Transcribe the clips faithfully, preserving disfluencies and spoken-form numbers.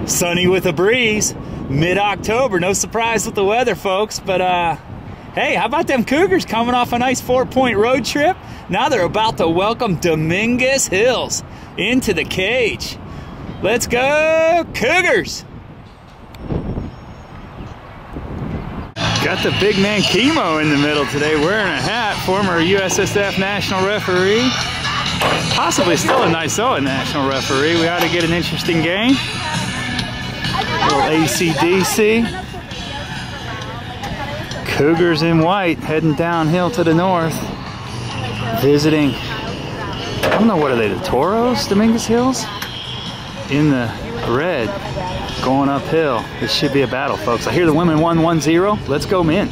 Sunny with a breeze, mid-October. No surprise with the weather, folks, but uh, hey, how about them Cougars coming off a nice four-point road trip? Now they're about to welcome Dominguez Hills into the cage. Let's go, Cougars! Got the big man Chemo in the middle today, wearing a hat, former U S S F national referee, possibly still a NYSOA national referee. We ought to get an interesting game. A little A C D C. Cougars in white heading downhill to the north, visiting, I don't know, what are they, the Toros, Dominguez Hills? In the red, going uphill. This should be a battle, folks. I hear the women won one zero. Let's go men.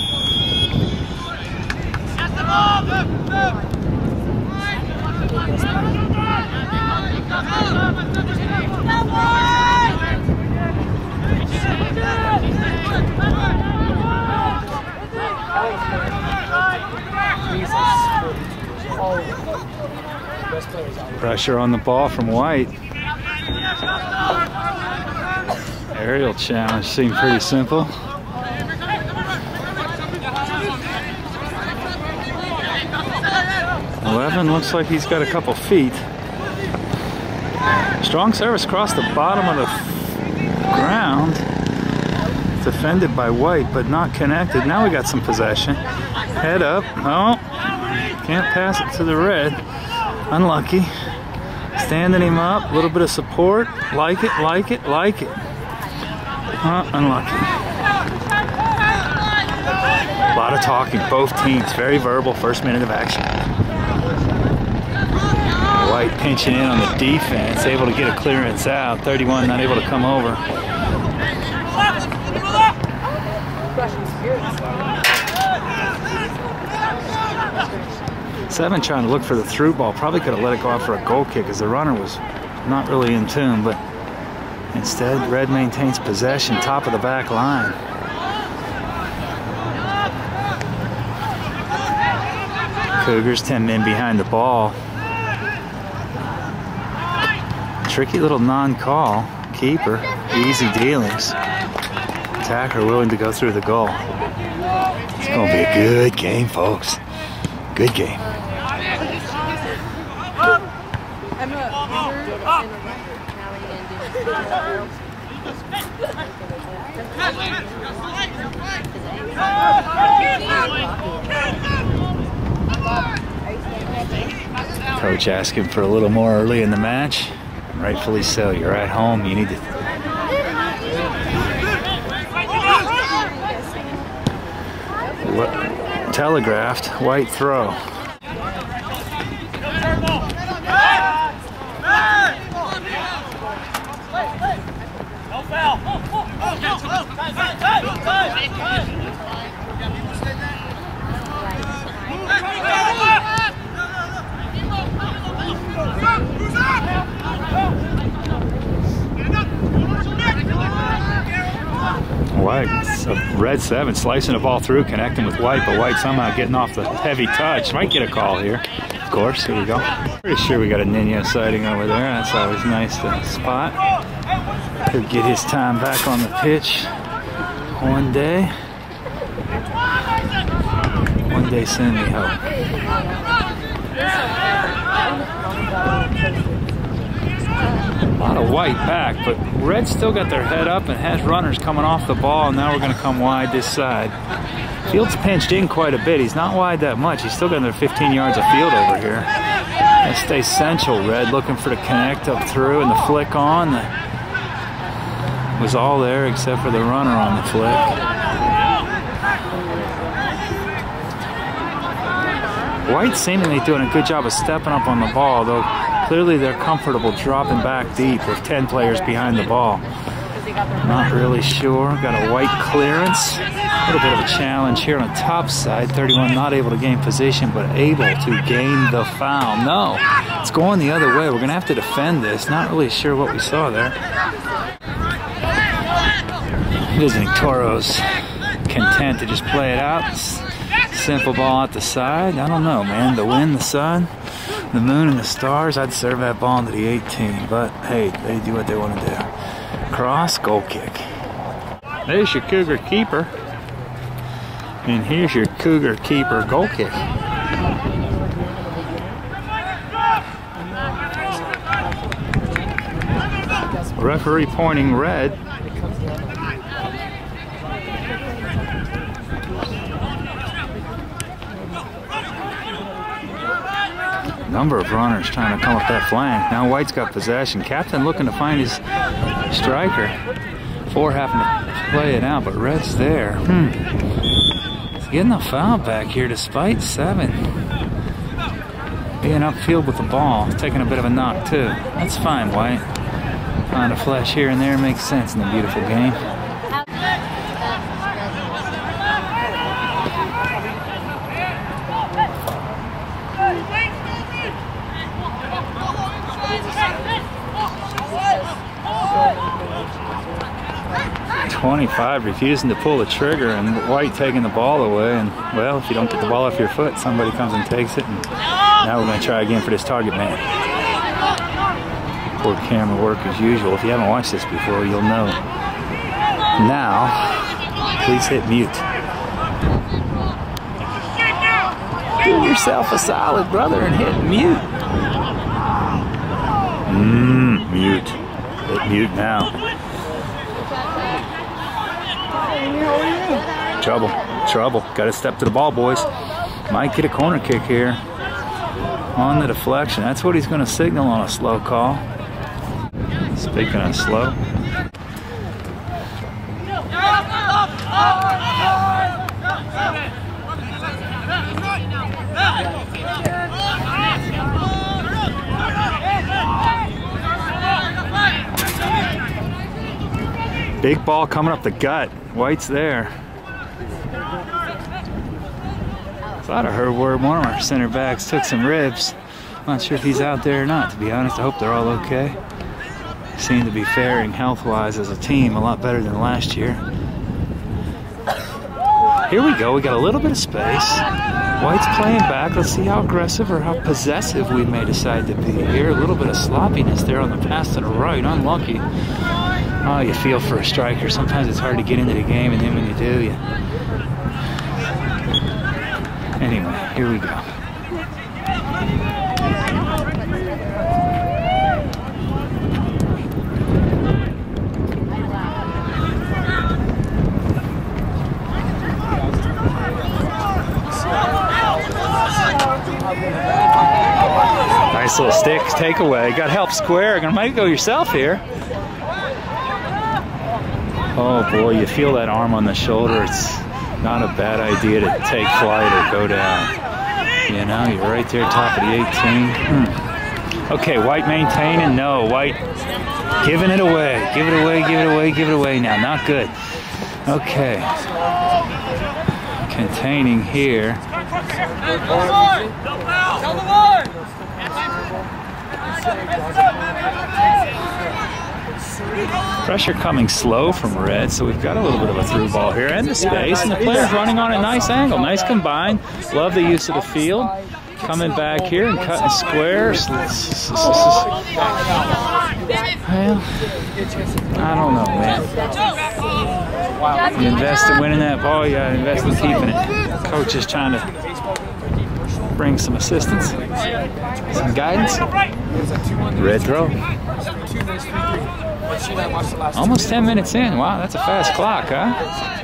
Pressure on the ball from White. Aerial challenge seemed pretty simple. eleven looks like he's got a couple feet. Strong service across the bottom of the ground. Defended by White, but not connected. Now we got some possession. Head up. Oh, can't pass it to the red. Unlucky. Standing him up. A little bit of support. Like it, like it, like it. Uh, unlucky. A lot of talking. Both teams very verbal. First minute of action. White pinching in on the defense. Able to get a clearance out. thirty-one not able to come over. Seven trying to look for the through ball. Probably could have let it go out for a goal kick as the runner was not really in tune, but instead red maintains possession, top of the back line. Cougars ten men behind the ball. Tricky little non-call. Keeper, easy dealings. Attacker willing to go through the goal. It's going to be a good game, folks. Good game. Coach asking for a little more early in the match. Rightfully so. You're at home. You need to telegraphed. White throw. White, a red seven, slicing the ball through, connecting with White, but White somehow getting off the heavy touch. Might get a call here. Of course, here we go. Pretty sure we got a Nino sighting over there. That's always nice to spot. Could get his time back on the pitch one day. One day soon, we hope. A lot of White back, but Red still got their head up and has runners coming off the ball, and now we're going to come wide this side. Field's pinched in quite a bit. He's not wide that much. He's still got another fifteen yards of field over here. Let's stay central. Red looking for the connect up through and the flick on. The, was all there except for the runner on the flick. White seemingly doing a good job of stepping up on the ball, though clearly they're comfortable dropping back deep with ten players behind the ball. Not really sure. Got a White clearance. A little bit of a challenge here on the top side. thirty-one not able to gain position, but able to gain the foul. No, it's going the other way. We're going to have to defend this. Not really sure what we saw there. Visiting Toros content to just play it out. Simple ball at the side. I don't know, man. The wind, the sun, the moon, and the stars. I'd serve that ball into the eighteen. But, hey, they do what they want to do. cross, goal kick. There's your Cougar keeper. And here's your Cougar keeper goal kick. Referee pointing red. Number of runners trying to come up that flank. Now White's got possession. Captain looking to find his striker. Four having to play it out, but red's there. Hmm. He's getting a foul back here despite seven. Being upfield with the ball. Taking a bit of a knock too. That's fine, White. Find a flash here and there makes sense in the beautiful game. twenty-five refusing to pull the trigger and White taking the ball away, and well, if you don't get the ball off your foot, somebody comes and takes it, and now we're going to try again for this target man. Poor camera work as usual. If you haven't watched this before, you'll know. Now, please hit mute. Do yourself a solid, brother, and hit mute. Mmm, mute. Hit mute now. Trouble, trouble. Got to step to the ball, boys. Might get a corner kick here. On the deflection. That's what he's going to signal on a slow call. Speaking of slow. Big ball coming up the gut. White's there. Thought I heard word one of our center backs took some ribs. Not sure if he's out there or not, to be honest. I hope they're all okay. Seem to be faring health-wise as a team a lot better than last year. Here we go. We got a little bit of space. White's playing back. Let's see how aggressive or how possessive we may decide to be here. A little bit of sloppiness there on the pass to the right. Unlucky. Oh, you feel for a striker. Sometimes it's hard to get into the game, and then when you do, you... Anyway, here we go. Nice little stick takeaway. Got help square. Gonna make it go yourself here. Oh boy, you feel that arm on the shoulder. It's not a bad idea to take flight or go down. You know, you're right there, top of the eighteen. Hmm. Okay, White maintaining. No, White giving it away. Give it away, give it away, give it away now. Not good. Okay. Containing here. Pressure coming slow from red, so we've got a little bit of a through ball here and the space, and the player's running on a nice angle. Nice combine. Love the use of the field. Coming back here and cutting squares. Well, I don't know, man. You invest in winning that ball, you gotta invest in keeping it. Coach is trying to bring some assistance, some guidance. Red throw. Almost ten minutes in. Wow, that's a fast clock, huh?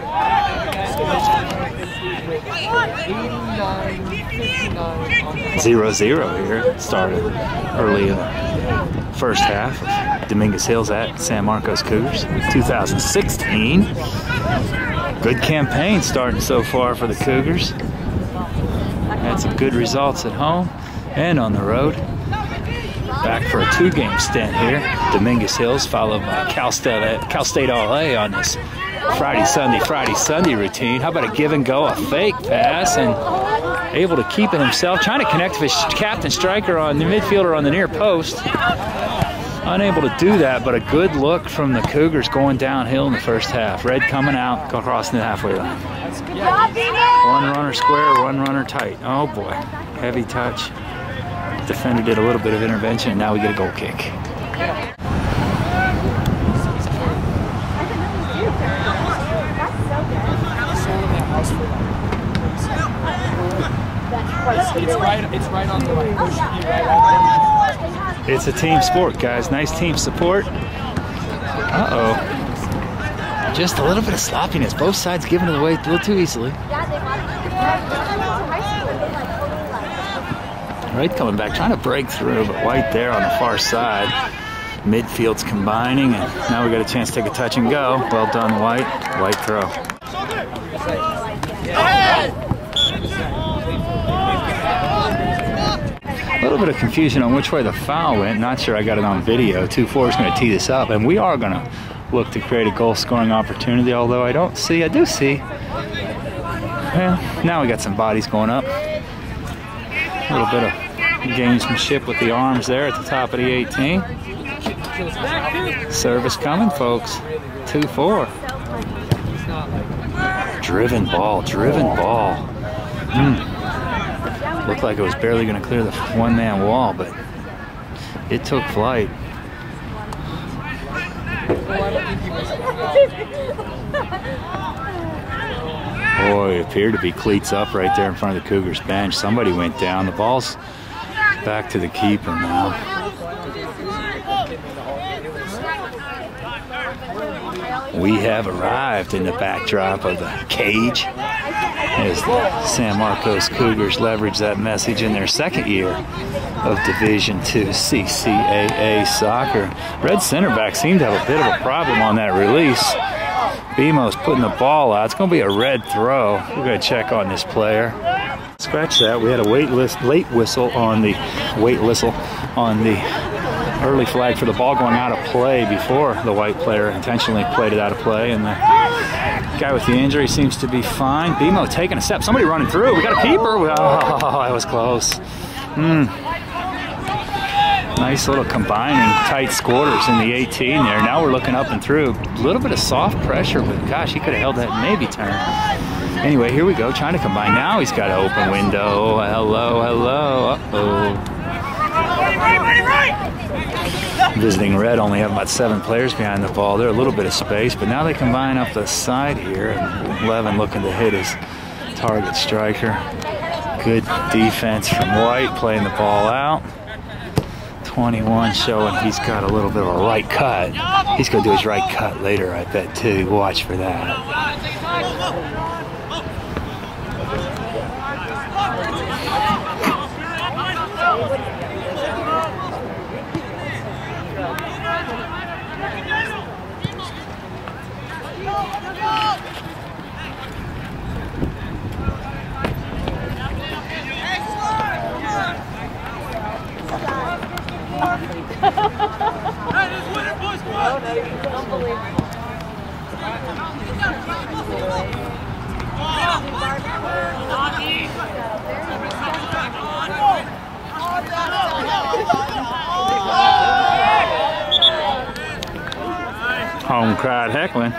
Zero zero here. Started early in the first half of Dominguez Hills at San Marcos Cougars, two thousand sixteen. Good campaign starting so far for the Cougars. Had some good results at home and on the road. Back for a two-game stint here. Dominguez Hills followed by Cal State, Cal State All A on this Friday, Sunday, Friday, Sunday routine. How about a give and go, a fake pass, and able to keep it himself. Trying to connect with his captain striker on the midfielder on the near post. Unable to do that, but a good look from the Cougars going downhill in the first half. Red coming out, go across the halfway line. One runner square, one runner tight. Oh boy, heavy touch. Defender did a little bit of intervention, and now we get a goal kick. It's right, it's right on the right. It should be right on the It's a team sport, guys. Nice team support. Uh-oh. Just a little bit of sloppiness. Both sides giving it away a little too easily. Wright coming back, trying to break through, but White there on the far side. Midfield's combining, and now we got a chance to take a touch and go. Well done, White. White throw. A little bit of confusion on which way the foul went. Not sure I got it on video. two four is going to tee this up, and we are going to look to create a goal-scoring opportunity, although I don't see, I do see. Well, now we got some bodies going up. A little bit of gamesmanship with the arms there at the top of the eighteen. Service coming, folks. two four. Driven ball, driven ball. Mm. Looked like it was barely going to clear the one-man wall, but it took flight. Boy, it appeared to be cleats up right there in front of the Cougars bench. Somebody went down. The ball's back to the keeper now. We have arrived in the backdrop of the cage as the San Marcos Cougars leverage that message in their second year of Division two C C A A soccer. Red center back seemed to have a bit of a problem on that release. Bimo's putting the ball out. It's going to be a red throw. We're going to check on this player. Scratch that. We had a wait list, late whistle on the wait whistle on the early flag for the ball going out of play before the White player intentionally played it out of play, and the guy with the injury seems to be fine. Bimo taking a step. Somebody running through. We got a keeper. Oh, that was close. Mm. Nice little combining tight quarters in the eighteen there. Now we're looking up and through. A little bit of soft pressure, but gosh, he could have held that maybe turn. Anyway, here we go, trying to combine. Now he's got an open window. Hello, hello. Uh-oh. Visiting Red only have about seven players behind the ball. They're a little bit of space, but now they combine up the side here. And Levin looking to hit his target striker. Good defense from White, playing the ball out. twenty-one showing he's got a little bit of a right cut. He's going to do his right cut later, I bet, too. Watch for that. Home crowd heckling.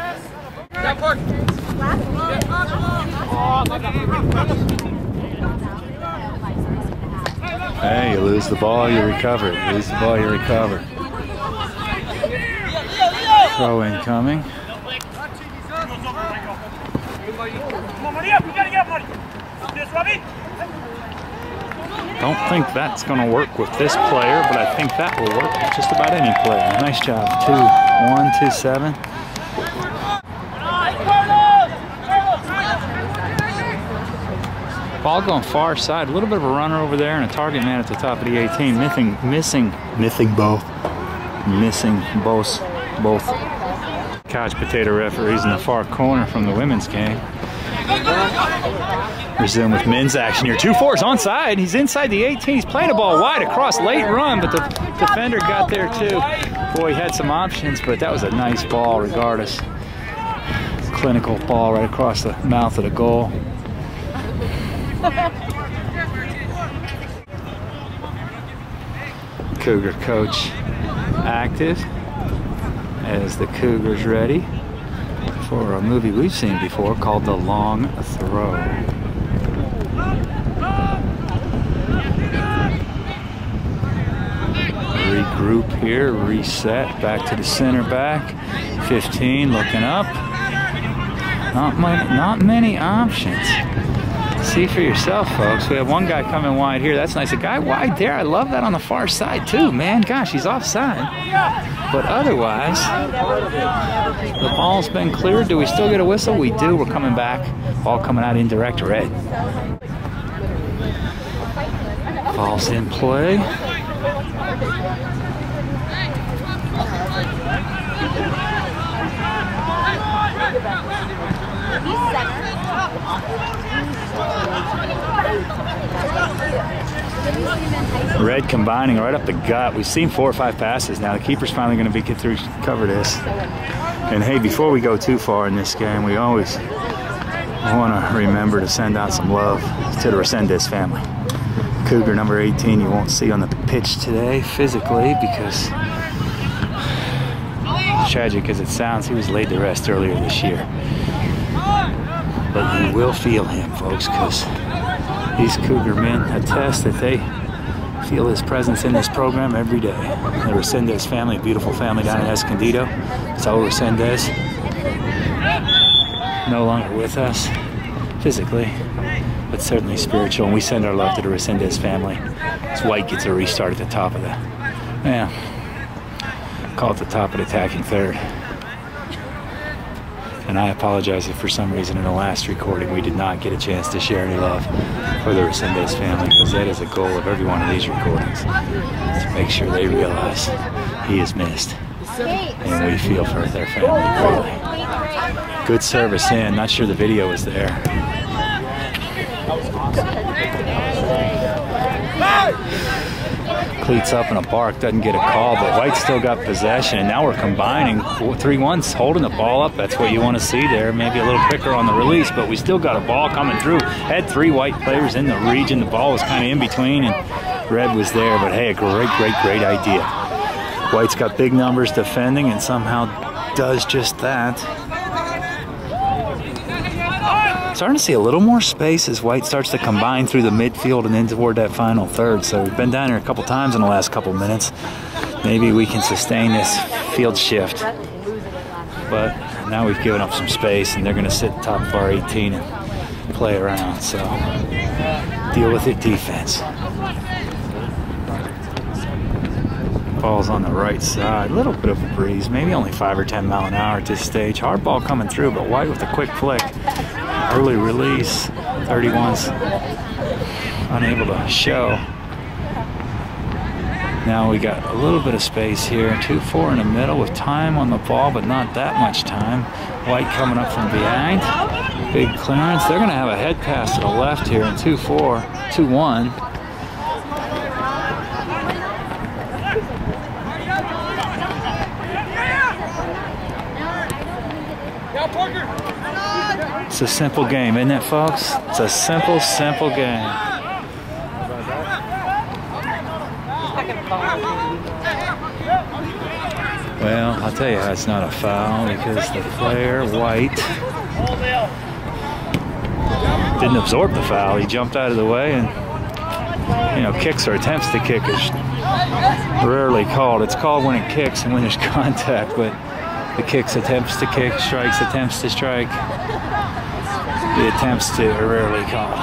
Hey, you lose the ball, you recover. You lose the ball, you recover. Throw incoming. Don't think that's going to work with this player, but I think that will work with just about any player. Nice job. Two, one, two, seven. Ball going far side. A little bit of a runner over there and a target man at the top of the eighteen. Missing, missing, missing both. Missing both, both. Couch potato referees in the far corner from the women's game. Resume with men's action here. two four is onside. He's inside the eighteen. He's playing a ball wide across. Late run, but the defender got there too. Boy, he had some options, but that was a nice ball regardless. Clinical ball right across the mouth of the goal. Cougar coach active as the Cougars ready for a movie we've seen before called The Long Throw. Regroup here, reset, back to the center back. fifteen looking up. Not many, not many options. See for yourself, folks. We have one guy coming wide here. That's nice. A guy wide there. I love that on the far side, too, man. Gosh, he's offside. But otherwise, the ball's been cleared. Do we still get a whistle? We do. We're coming back. Ball coming out indirect red. Ball's in play. Red combining right up the gut. We've seen four or five passes now. The keeper's finally going to be get through cover this. And hey, before we go too far in this game, we always want to remember to send out some love to the Resendez family. Cougar number eighteen you won't see on the pitch today physically because, tragic as it sounds, he was laid to rest earlier this year. But you will feel him, folks, because these Cougar men attest that they feel his presence in this program every day. The Resendez family, a beautiful family down in Escondido. So Resendez, no longer with us physically, but certainly spiritual. And we send our love to the Resendez family. As White gets a restart at the top of the, yeah, call it the top of the attacking third. And I apologize if for some reason in the last recording we did not get a chance to share any love for the Resendez family, because that is a goal of every one of these recordings, to make sure they realize he is missed. And we feel for their family greatly. Good service in. Not sure the video was there. Cleats up and a bark, doesn't get a call, but White still got possession, and now we're combining. three one's holding the ball up. That's what you want to see there. Maybe a little quicker on the release, but we still got a ball coming through. Had three White players in the region. The ball was kind of in between, and Red was there, but hey, a great, great, great idea. White's got big numbers defending and somehow does just that. Starting to see a little more space as White starts to combine through the midfield and in toward that final third. So we've been down here a couple times in the last couple minutes. Maybe we can sustain this field shift. But now we've given up some space, and they're going to sit top of our eighteen and play around. So deal with it, defense. Ball's on the right side. A little bit of a breeze, maybe only five or ten mile an hour at this stage. Hard ball coming through, but White with a quick flick. Early release. thirty-one's unable to show. Now we got a little bit of space here. two four in the middle with time on the ball, but not that much time. White coming up from behind. Big clearance. They're going to have a head pass to the left here in two four, two one. It's a simple game, isn't it, folks? It's a simple, simple game. Well, I'll tell you how it's not a foul, because the player, White, didn't absorb the foul. He jumped out of the way, and, you know, kicks or attempts to kick is rarely called. It's called when it kicks and when there's contact, but the kicks, attempts to kick, strikes, attempts to strike. The attempts to are rarely called.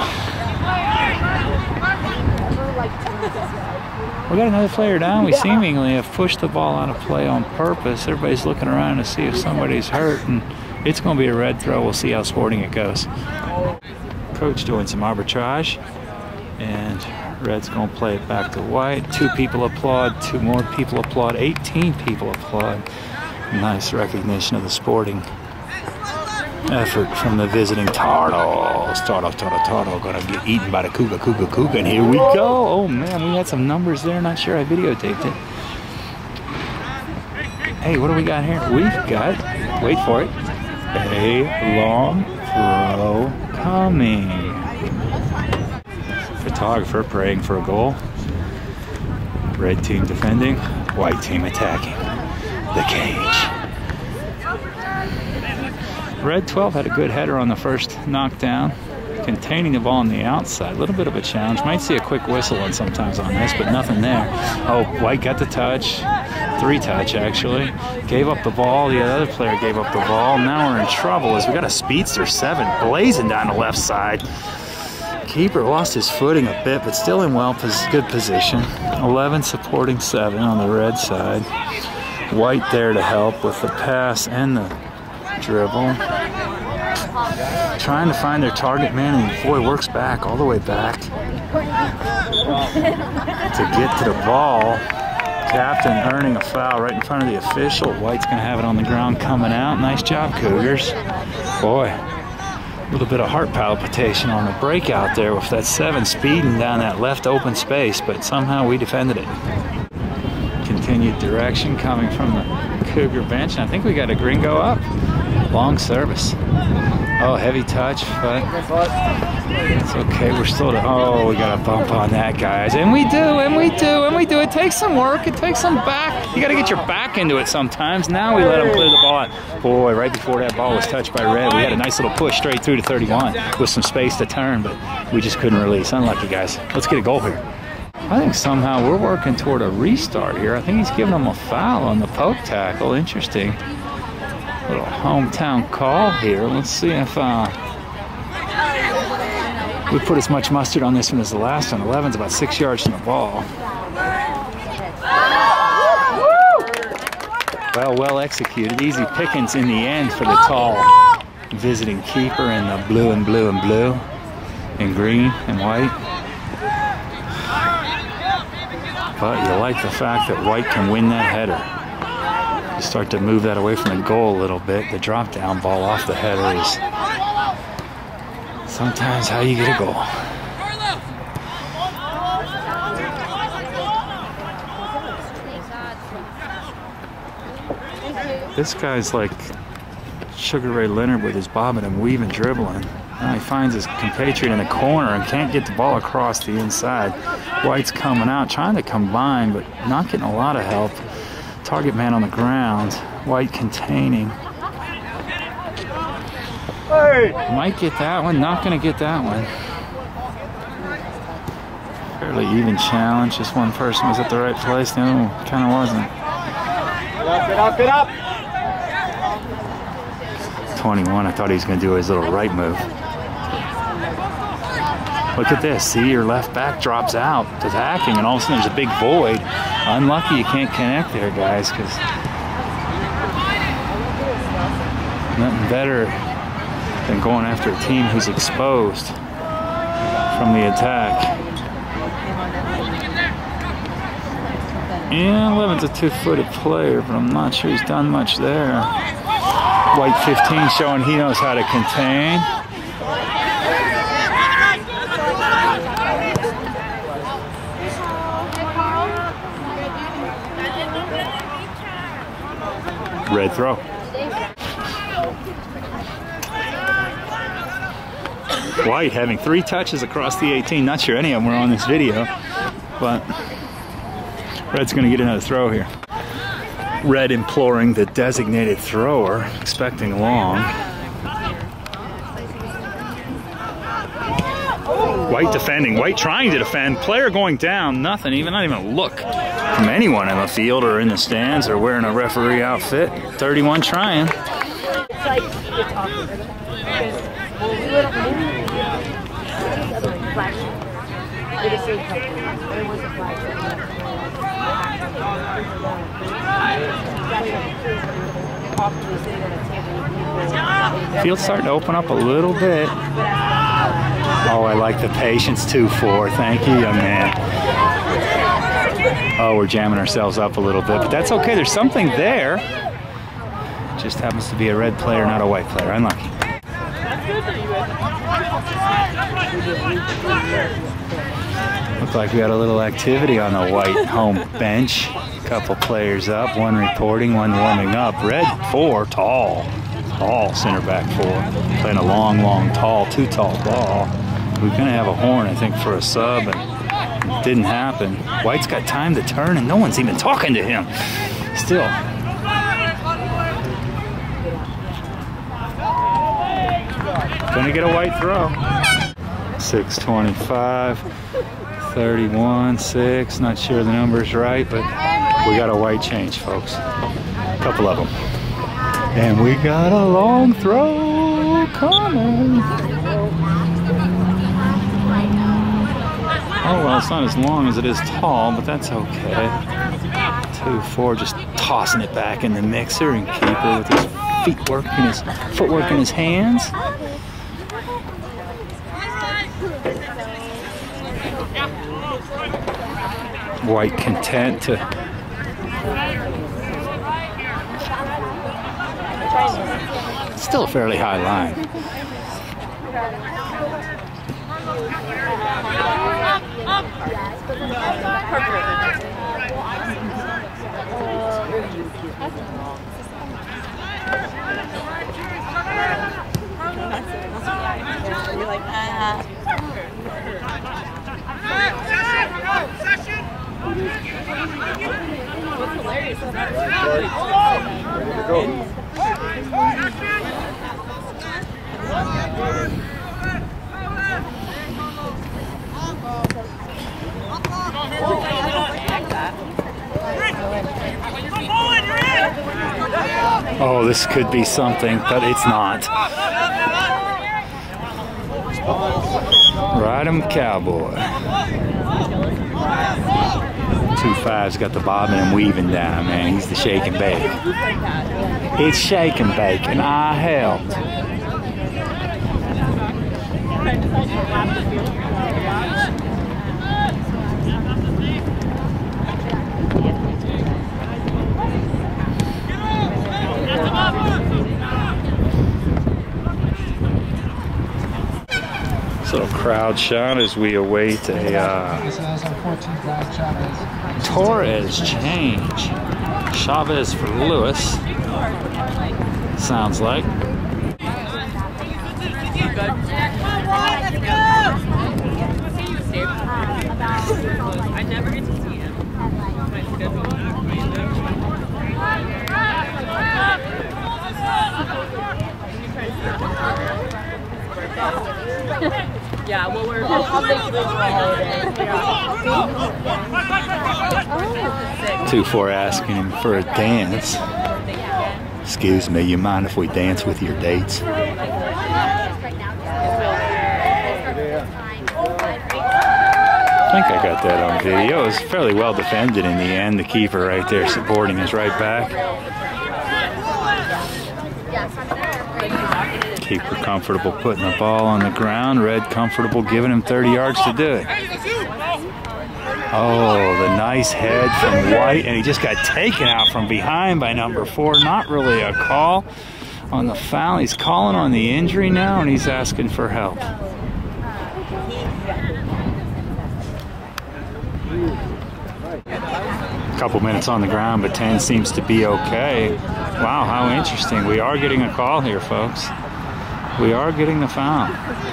We got another player down. We seemingly have pushed the ball out of play on purpose. Everybody's looking around to see if somebody's hurt, and it's going to be a red throw. We'll see how sporting it goes. Coach doing some arbitrage, and Red's going to play it back to White. Two people applaud, two more people applaud, eighteen people applaud. Nice recognition of the sporting effort from the visiting Turtles. Turtle, turtle, turtle, gonna get eaten by the Cougar, Cougar, Cougar, and here we go. Oh man, we had some numbers there. Not sure I videotaped it. Hey, what do we got here? We've got, wait for it, a long throw coming. Photographer praying for a goal. Red team defending, White team attacking the cage. Red twelve had a good header on the first knockdown, containing the ball on the outside. A little bit of a challenge. Might see a quick whistle on sometimes on this, but nothing there. Oh, White got the touch. Three touch, actually. Gave up the ball. The other player gave up the ball. Now we're in trouble as we got a speedster seven blazing down the left side. keeper lost his footing a bit, but still in well, good position. eleven supporting seven on the red side. White there to help with the pass and the dribble. Trying to find their target man, and boy, works back, all the way back. To get to the ball. Captain earning a foul right in front of the official. White's gonna have it on the ground coming out. Nice job, Cougars. Boy, a little bit of heart palpitation on the breakout there with that seven speeding down that left open space, but somehow we defended it. Continued direction coming from the Cougar bench, and I think we got a gringo up. Long service. Oh, heavy touch, but it's okay. We're still to, oh, we got a bump on that, guys. And we do, and we do, and we do. It takes some work. It takes some back. You got to get your back into it sometimes. Now we let them clear the ball out. Boy, right before that ball was touched by red, we had a nice little push straight through to thirty-one with some space to turn, but we just couldn't release. Unlucky, guys. Let's get a goal here. I think somehow we're working toward a restart here. I think he's giving them a foul on the poke tackle. Interesting. Little hometown call here. Let's see if uh, we put as much mustard on this one as the last one. eleven's about six yards from the ball. Well, well executed. Easy pickings in the end for the tall visiting keeper in the blue and blue and blue and green and white. But you like the fact that White can win that header. You start to move that away from the goal a little bit. The drop down ball off the header is sometimes how you get a goal. This guy's like Sugar Ray Leonard with his bobbing and weaving dribbling. Now he finds his compatriot in the corner and can't get the ball across the inside. White's coming out, trying to combine, but not getting a lot of help. Target man on the ground. White containing. Hey. Might get that one, not going to get that one. Fairly even challenge. Just one person was at the right place. The other one kind of wasn't. Get up, get up, get up. twenty-one, I thought he was going to do his little right move. Look at this. See, your left back drops out to attacking, and all of a sudden there's a big void. Unlucky you can't connect there, guys, because nothing better than going after a team who's exposed from the attack. Yeah, eleven's a two-footed player, but I'm not sure he's done much there. White fifteen showing he knows how to contain. Red throw. White having three touches across the eighteen. Not sure any of them were on this video, but Red's going to get another throw here. Red imploring the designated thrower, expecting long. White defending. White trying to defend. Player going down. Nothing. Even not even a look from anyone in the field or in the stands or wearing a referee outfit. thirty-one trying. Field's starting to open up a little bit. Oh, I like the patience. two four. Thank you, young man. Oh, we're jamming ourselves up a little bit, but that's okay. There's something there. Just happens to be a red player, not a white player. Unlucky. Looks like we got a little activity on the white home bench. A couple players up, one reporting, one warming up. Red four, tall. Tall center back four. Playing a long, long, tall, too tall ball. We're going to have a horn, I think, for a sub, and it didn't happen. White's got time to turn, and no one's even talking to him. Still. Gonna get a white throw. six twenty-five, thirty-one, six. Not sure the number's right, but we got a white change, folks. A couple of them. And we got a long throw coming. Oh, well, it's not as long as it is tall, but that's okay. two four, just tossing it back in the mixer, and keeper with his feet work and his footwork in his hands. White content to still a fairly high line. You're like, ah. What's hilarious is that oh, this could be something, but it's not. Ride 'em, cowboy. two five's got the bobbing and weaving down, man. He's the shake and bake. It's shake and bake, and I helped. So crowd shot as we await a uh, Torres change. Chavez for Lewis. Sounds like. I never get to see him. Yeah, well, we're I'll make this holiday. two four asking him for a dance. Excuse me, you mind if we dance with your dates? I think I got that on video. It was fairly well defended in the end. The keeper right there supporting his right back. Keeper comfortable putting the ball on the ground. Red comfortable giving him thirty yards to do it. Oh, the nice head from White, and he just got taken out from behind by number four. Not really a call on the foul. He's calling on the injury now, and he's asking for help. A couple minutes on the ground, but ten seems to be okay. Wow, how interesting. We are getting a call here, folks. We are getting the foul.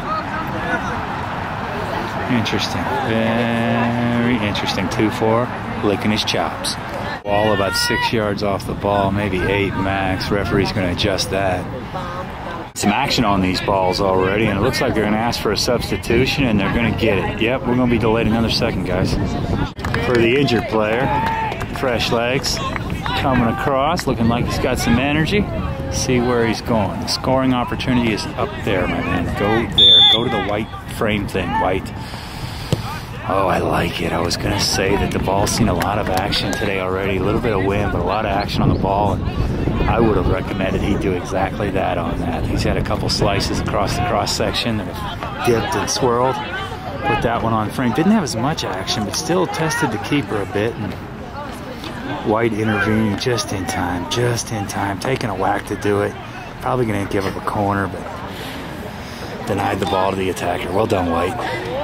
Interesting. Very interesting. two four, licking his chops. Ball about six yards off the ball, maybe eight max. Referee's going to adjust that. Some action on these balls already, and it looks like they're going to ask for a substitution, and they're going to get it. Yep, we're going to be delayed another second, guys. For the injured player, fresh legs, coming across, looking like he's got some energy. See where he's going. The scoring opportunity is up there, my man. Go there. Go to the white frame thing, White. Oh, I like it. I was going to say that the ball's seen a lot of action today already. A little bit of wind, but a lot of action on the ball. And I would have recommended he do exactly that on that. He's had a couple slices across the cross-section that have dipped and swirled. Put that one on frame. Didn't have as much action, but still tested the keeper a bit. And White intervening just in time, just in time. Taking a whack to do it. Probably going to give up a corner, but denied the ball to the attacker. Well done, White.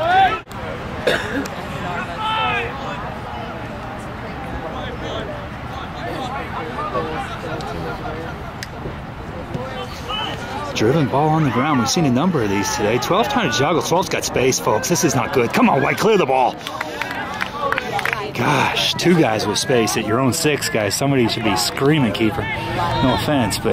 Driven ball on the ground. We've seen a number of these today. twelve trying to juggle. twelve's got space, folks. This is not good. Come on, White, clear the ball. Gosh, two guys with space at your own six, guys. Somebody should be screaming, keeper. No offense, but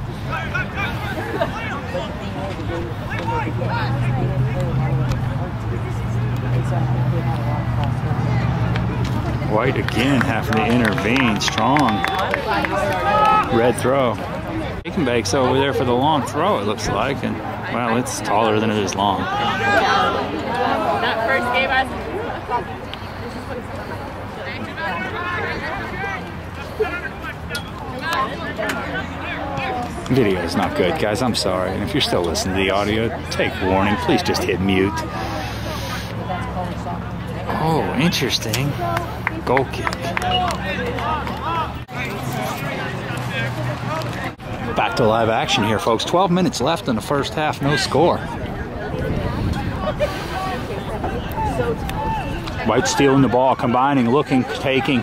White again having to intervene. Strong. Red throw. Bake's over there for the long throw, it looks like, and well, it's taller than it is long. That first game, I Video is not good, guys. I'm sorry. And if you're still listening to the audio, take warning. Please just hit mute. Oh, interesting. Goal kick. Back to live action here, folks. twelve minutes left in the first half. No score. White stealing the ball, combining, looking, taking.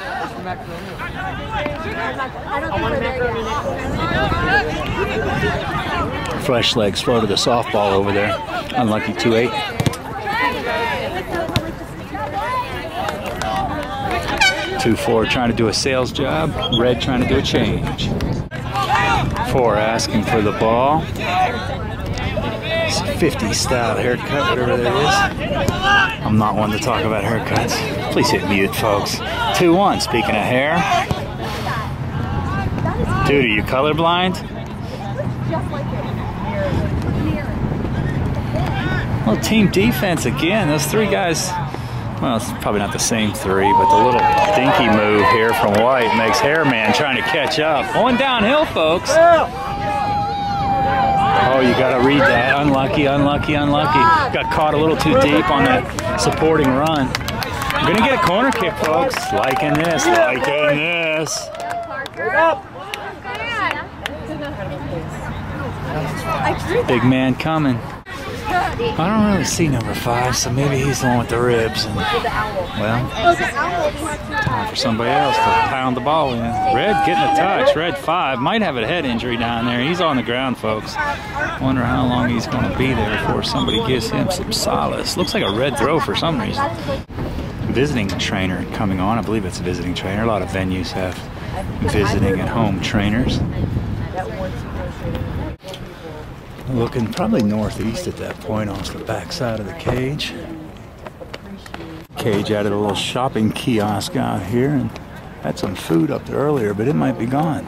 Fresh legs floated the softball over there. Unlucky two eight. two four trying to do a sales job. Red trying to do a change. four asking for the ball. It's a fifties style haircut, whatever that is. I'm not one to talk about haircuts. Please hit mute, folks. two one, speaking of hair. Dude, are you colorblind? Well, team defense again. Those three guys, well, it's probably not the same three, but the little dinky move here from White makes Hairman trying to catch up. Going downhill, folks. Oh, you got to read that. Unlucky, unlucky, unlucky. Got caught a little too deep on that supporting run. I'm going to get a corner kick, folks. Liking this, liking this. Big man coming. I don't really see number five, so maybe he's the one with the ribs. And, well, time for somebody else to pound the ball in. Red getting a touch. Red five might have a head injury down there. He's on the ground, folks. Wonder how long he's going to be there before somebody gives him some solace. Looks like a red throw for some reason. Visiting trainer coming on. I believe it's a visiting trainer. A lot of venues have visiting at home trainers. Looking probably northeast at that point off the back side of the cage. Cage added a little shopping kiosk out here and had some food up there earlier, but it might be gone.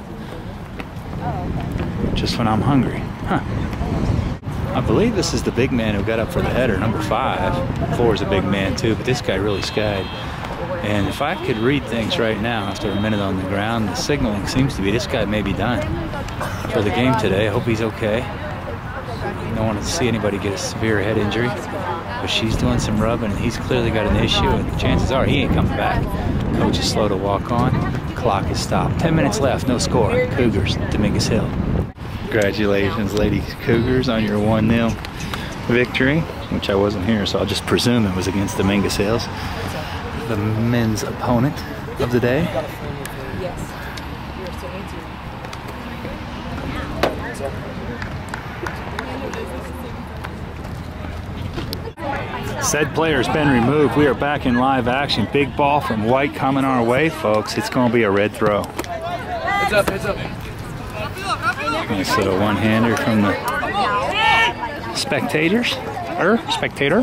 Just when I'm hungry. Huh. I believe this is the big man who got up for the header, number five. Four is a big man too, but this guy really skied. And if I could read things right now after a minute on the ground, the signaling seems to be this guy may be done for the game today. I hope he's okay. Don't want to see anybody get a severe head injury, but she's doing some rubbing and he's clearly got an issue, and chances are he ain't coming back. Coach is slow to walk on. Clock is stopped. Ten minutes left, no score. Cougars, Dominguez Hill. Congratulations, Lady Cougars, on your one nil victory, which I wasn't here, so I'll just presume it was against Dominguez Hills, the men's opponent of the day. Said player's been removed. We are back in live action. Big ball from White coming our way, folks. It's going to be a red throw. Heads up, heads up. Nice little one-hander from the spectators. Er, spectator.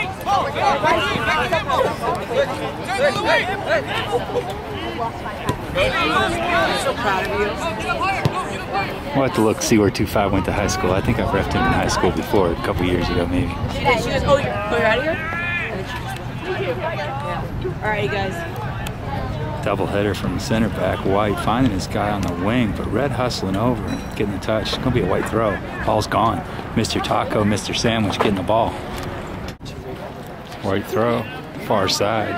So proud of you. We'll have to look, see where two five went to high school. I think I've refed him in high school before, a couple years ago, maybe. She did. She goes, oh, you're, oh, you're out of here? And then she just went. Yeah. All right, you guys. Double header from the center back. White finding his guy on the wing, but Red hustling over and getting the touch. It's going to be a White throw. Ball's gone. Mister Taco, Mister Sandwich getting the ball. White throw, far side.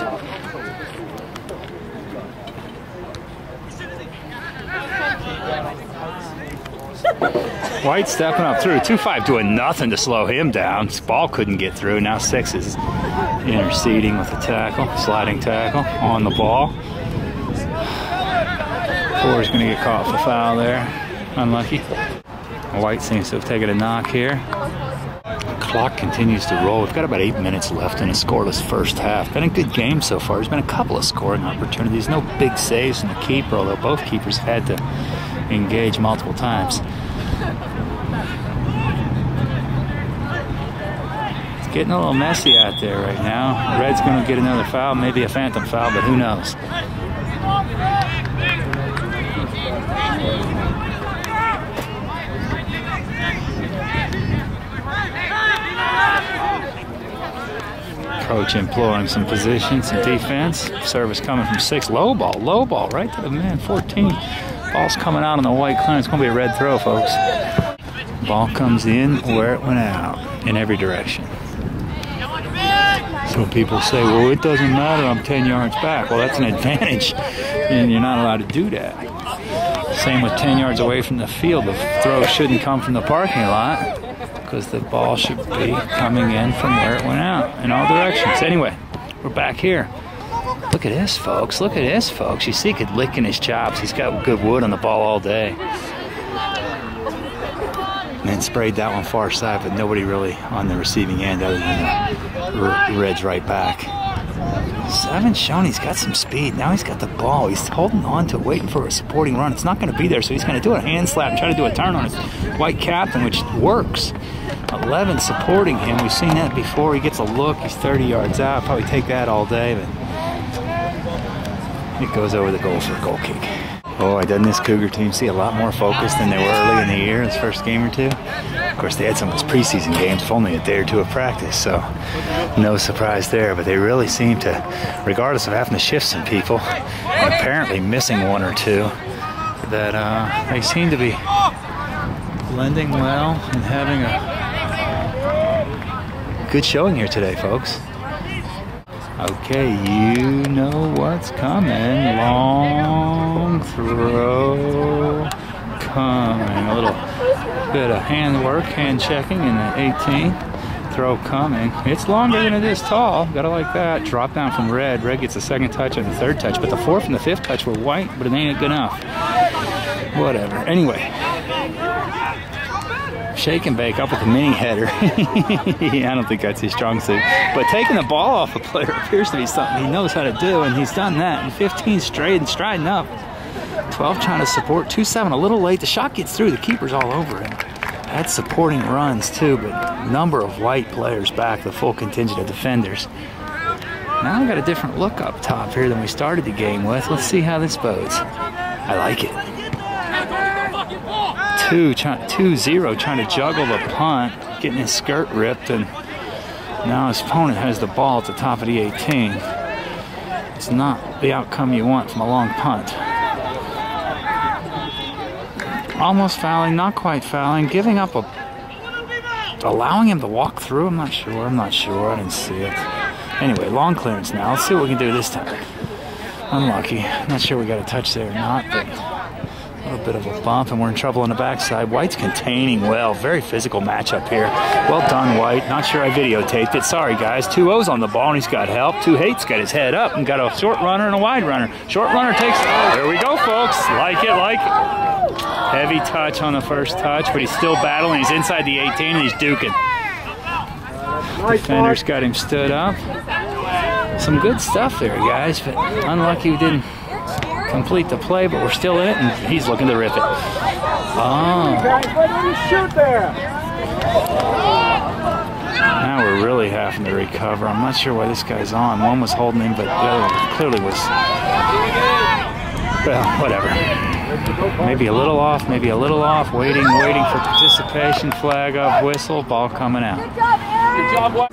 White stepping up through. two five doing nothing to slow him down. Ball couldn't get through. Now six is interceding with the tackle, sliding tackle on the ball. Four is going to get caught for foul there. Unlucky. White seems to have taken a knock here. Clock continues to roll. We've got about eight minutes left in a scoreless first half. Been a good game so far. There's been a couple of scoring opportunities. No big saves from the keeper, although both keepers had to engage multiple times. It's getting a little messy out there right now. Red's going to get another foul, maybe a phantom foul, but who knows. Coach imploring some position, some defense. Service coming from six. Low ball, low ball, right to the man, fourteen. Ball's coming out on the white clearance. It's going to be a red throw, folks. Ball comes in where it went out, in every direction. So people say, well, it doesn't matter, I'm ten yards back. Well, that's an advantage, and you're not allowed to do that. Same with ten yards away from the field. The throw shouldn't come from the parking lot because the ball should be coming in from where it went out in all directions. Anyway, we're back here. Look at this, folks. Look at this, folks. You see Kid licking his chops. He's got good wood on the ball all day. And then sprayed that one far side, but nobody really on the receiving end other than the Reds right back. Seven shown, he's got some speed. Now he's got the ball. He's holding on to it, waiting for a supporting run. It's not going to be there, so he's going to do a hand slap and try to do a turn on his white captain, which works. eleven supporting him. We've seen that before. He gets a look. He's thirty yards out. Probably take that all day, but it goes over the goal for a goal kick. Oh, doesn't this Cougar team see a lot more focus than they were early in the year, this first game or two? Of course, they had some of those preseason games with only a day or two of practice, so no surprise there. But they really seem to, regardless of having to shift some people, and apparently missing one or two, that uh, they seem to be blending well and having a good showing here today, folks. Okay, you know what's coming. Long throw coming. A little bit of hand work, hand checking in the eighteen. Throw coming. It's longer than it is tall. Gotta like that. Drop down from Red. Red gets the second touch and the third touch, but the fourth and the fifth touch were white, but it ain't good enough. Whatever. Anyway. Shake and bake up with a mini header. I don't think that's his strong suit. But taking the ball off a player appears to be something he knows how to do, and he's done that. And fifteen straight and striding up. twelve trying to support. two seven a little late. The shot gets through. The keeper's all over him. Had supporting runs too, but number of white players back, the full contingent of defenders. Now we got a different look up top here than we started the game with. Let's see how this bodes. I like it. Two, two zero trying to juggle the punt, getting his skirt ripped, and now his opponent has the ball at the top of the eighteen. It's not the outcome you want from a long punt. Almost fouling, not quite fouling, giving up a, allowing him to walk through. I'm not sure, I'm not sure, I didn't see it. Anyway, long clearance now. Let's see what we can do this time. Unlucky, not sure we got a touch there or not, but a little bit of a bump, and we're in trouble on the backside. White's containing well. Very physical matchup here. Well done, White. Not sure I videotaped it. Sorry, guys. Two O's on the ball, and he's got help. Two Hate's got his head up and got a short runner and a wide runner. Short runner takes... There we go, folks. Like it, like it. Heavy touch on the first touch, but he's still battling. He's inside the eighteen, and he's duking. Defender's got him stood up. Some good stuff there, guys, but unlucky we didn't complete the play, but we're still in it, and he's looking to rip it. Oh. Now we're really having to recover. I'm not sure why this guy's on. One was holding him, but the other one clearly was, well, whatever. Maybe a little off, maybe a little off. Waiting, waiting for participation. Flag up, whistle, ball coming out. Good job, White.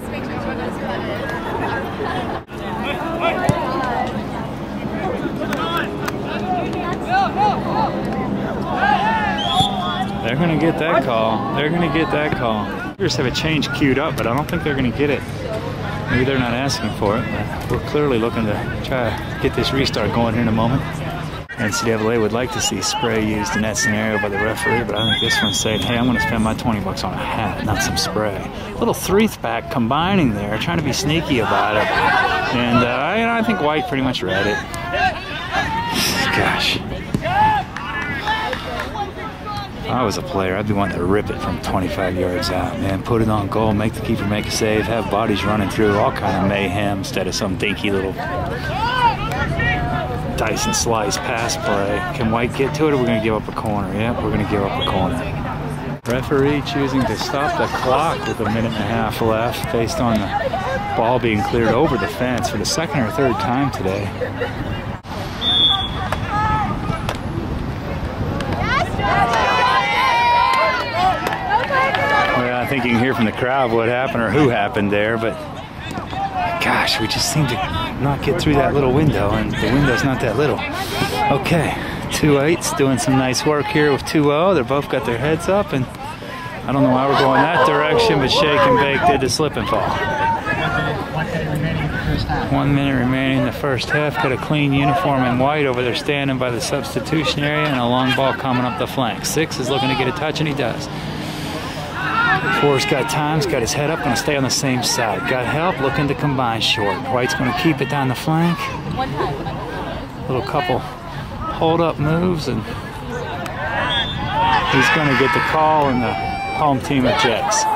They're going to get that call. They're going to get that call. We just have a change queued up, but I don't think they're going to get it. Maybe they're not asking for it, but we're clearly looking to try to get this restart going here in a moment. N C double A would like to see spray used in that scenario by the referee, but I think this one's saying, hey, I'm going to spend my twenty bucks on a hat, not some spray. A little three-back combining there, trying to be sneaky about it. And uh, you know, I think White pretty much read it. Gosh. If I was a player, I'd be wanting to rip it from twenty-five yards out, man. Put it on goal, make the keeper make a save, have bodies running through, all kind of mayhem instead of some dinky little dice and slice pass play. Can White get to it, or we're going to give up a corner? Yeah, we're going to give up a corner. Referee choosing to stop the clock with a minute and a half left based on the ball being cleared over the fence for the second or third time today. Well, I think you can hear from the crowd what happened or who happened there, but gosh, we just seem to not get through that little window, and the window's not that little. Okay, two eights doing some nice work here with two oh. They're both got their heads up, and I don't know why we're going that direction, but Shake and Bake did the slip and fall. One minute remaining in the first half. Got a clean uniform in white over there standing by the substitution area, and a long ball coming up the flank. Six is looking to get a touch, and he does. Four's got times, got his head up, going to stay on the same side. Got help, looking to combine short. White's going to keep it down the flank. Little couple hold-up moves, and he's going to get the call, and the home team ejects.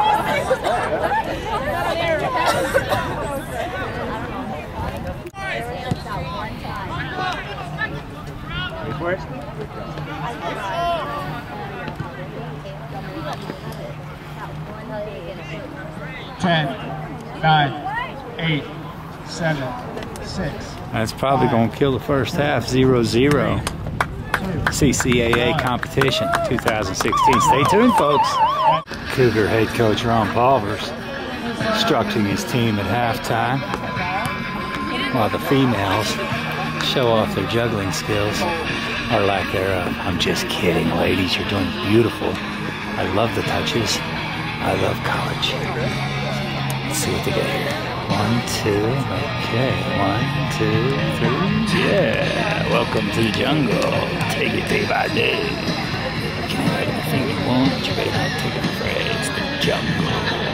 ten, nine, eight, seven, six. That's probably going to kill the first half. zero zero. C C A A competition two thousand sixteen. Stay tuned, folks. Cougar head coach Ron Pulvers instructing his team at halftime while the females show off their juggling skills, or lack thereof. I'm just kidding, ladies. You're doing beautiful. I love the touches. I love college. Let's see what they get here. One, two, okay. One, two, three, yeah. Welcome to the jungle. Take it day by day. You can have anything you want, but you better not take it for it. It's the jungle.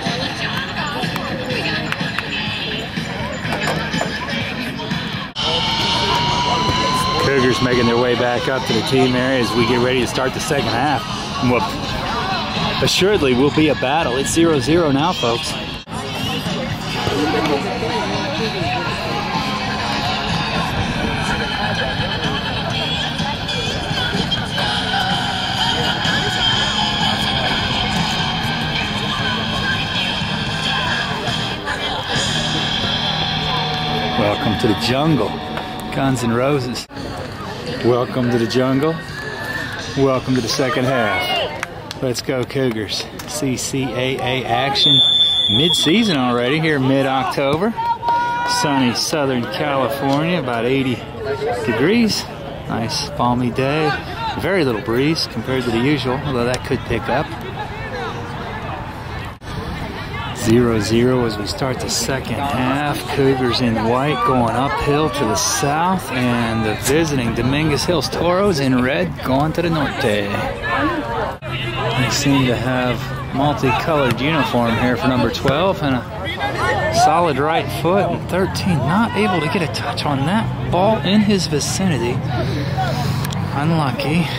Cougars making their way back up to the team area as we get ready to start the second half. And what assuredly will be a battle. It's zero zero now, folks. Welcome to the jungle. Guns N' Roses. Welcome to the jungle. Welcome to the second half. Let's go Cougars. C C A A action. Mid-season already here, mid-October. Sunny Southern California, about eighty degrees. Nice balmy day. Very little breeze compared to the usual, although that could pick up. zero zero as we start the second half. Cougars in white going uphill to the south, and the visiting Dominguez Hills Toros in red going to the norte. They seem to have multicolored uniform here for number twelve, and a solid right foot, and thirteen not able to get a touch on that ball in his vicinity. Unlucky.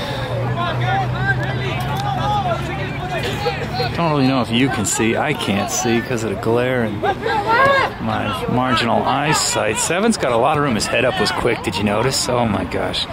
Don't really know if you can see. I can't see because of the glare and my marginal eyesight. Seven's got a lot of room. His head up was quick. Did you notice? Oh my gosh.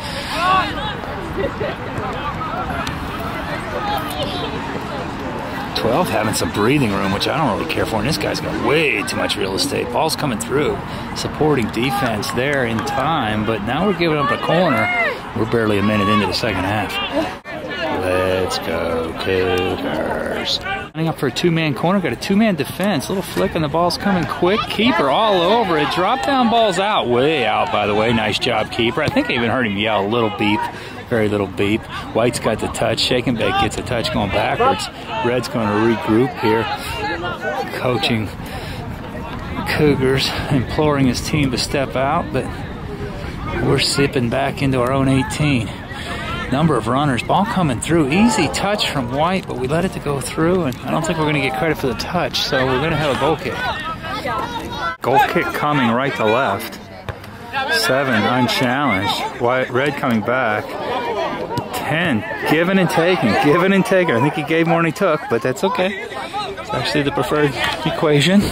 twelve having some breathing room, which I don't really care for. And this guy's got way too much real estate. Ball's coming through. Supporting defense there in time, but now we're giving up a corner. We're barely a minute into the second half. Let's go Cougars. Lining up for a two-man corner. Got a two-man defense. Little flick and the ball's coming quick. Keeper all over it. Drop down ball's out. Way out, by the way. Nice job, keeper. I think I even heard him yell a little beep. Very little beep. White's got the touch. Shake and Bake gets a touch going backwards. Red's going to regroup here. Coaching Cougars, imploring his team to step out, but we're sipping back into our own eighteen. Number of runners. Ball coming through. Easy touch from White, but we let it to go through, and I don't think we're going to get credit for the touch, so we're going to have a goal kick. Goal kick coming right to left. Seven unchallenged. White, Red coming back. Ten. Giving and taking. Giving and taking. I think he gave more than he took, but that's okay. It's actually the preferred equation.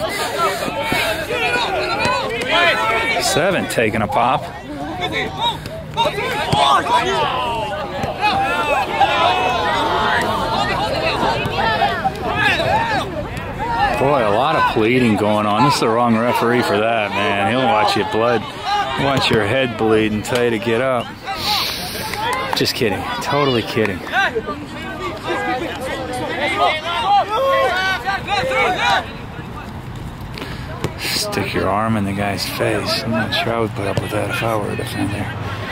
Seven taking a pop. Boy, a lot of pleading going on. This is the wrong referee for that, man. He'll watch your blood, watch your head bleed and tell you to get up. Just kidding. Totally kidding. stick your arm in the guy's face. I'm not sure I would put up with that if I were a defender.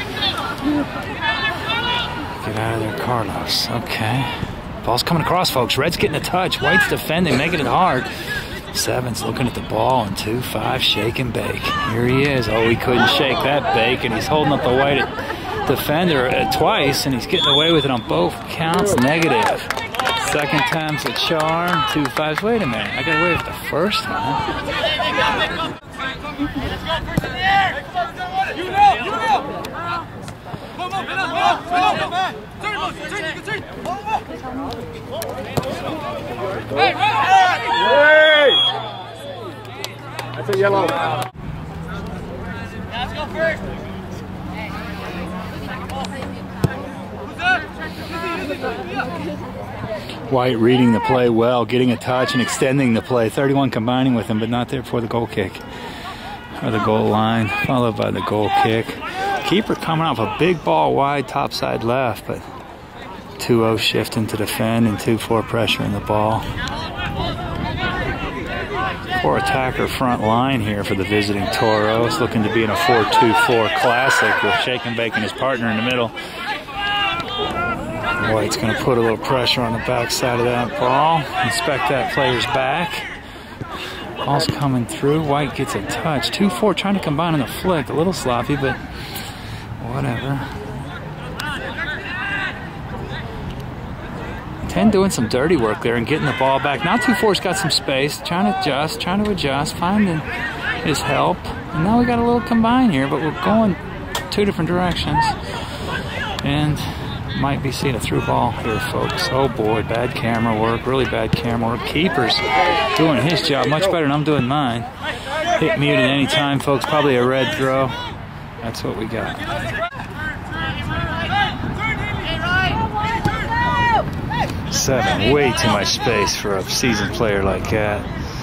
Get out of there, Carlos. Okay. Ball's coming across, folks. Red's getting a touch. White's defending, making it hard. Seven's looking at the ball, and two five shake and bake. Here he is. Oh, he couldn't shake that bake, and he's holding up the white defender uh, twice, and he's getting away with it on both counts. Negative. Second time's a charm. Two fives. Wait a minute. I got away with the first time. Hey! That's a yellow. Let's go first. White reading the play well, getting a touch and extending the play. thirty-one combining with him, but not there for the goal kick. Or the goal line, followed by the goal kick. Keeper coming off a big ball wide, topside left, but two oh shifting to defend and two four pressure in the ball. Four attacker front line here for the visiting Toros, looking to be in a four two four classic with Shake and Bake and his partner in the middle. White's going to put a little pressure on the backside of that ball. Inspect that player's back. Ball's coming through. White gets a touch. two four trying to combine on the flick. A little sloppy, but whatever. ten doing some dirty work there and getting the ball back. Now two four's got some space. Trying to adjust, trying to adjust, finding his help. And now we got a little combine here, but we're going two different directions. And might be seeing a through ball here, folks. Oh boy, bad camera work, really bad camera work. Keeper's doing his job much better than I'm doing mine. Hit muted any time, folks. Probably a red throw. That's what we got. Seven, way too much space for a seasoned player like that.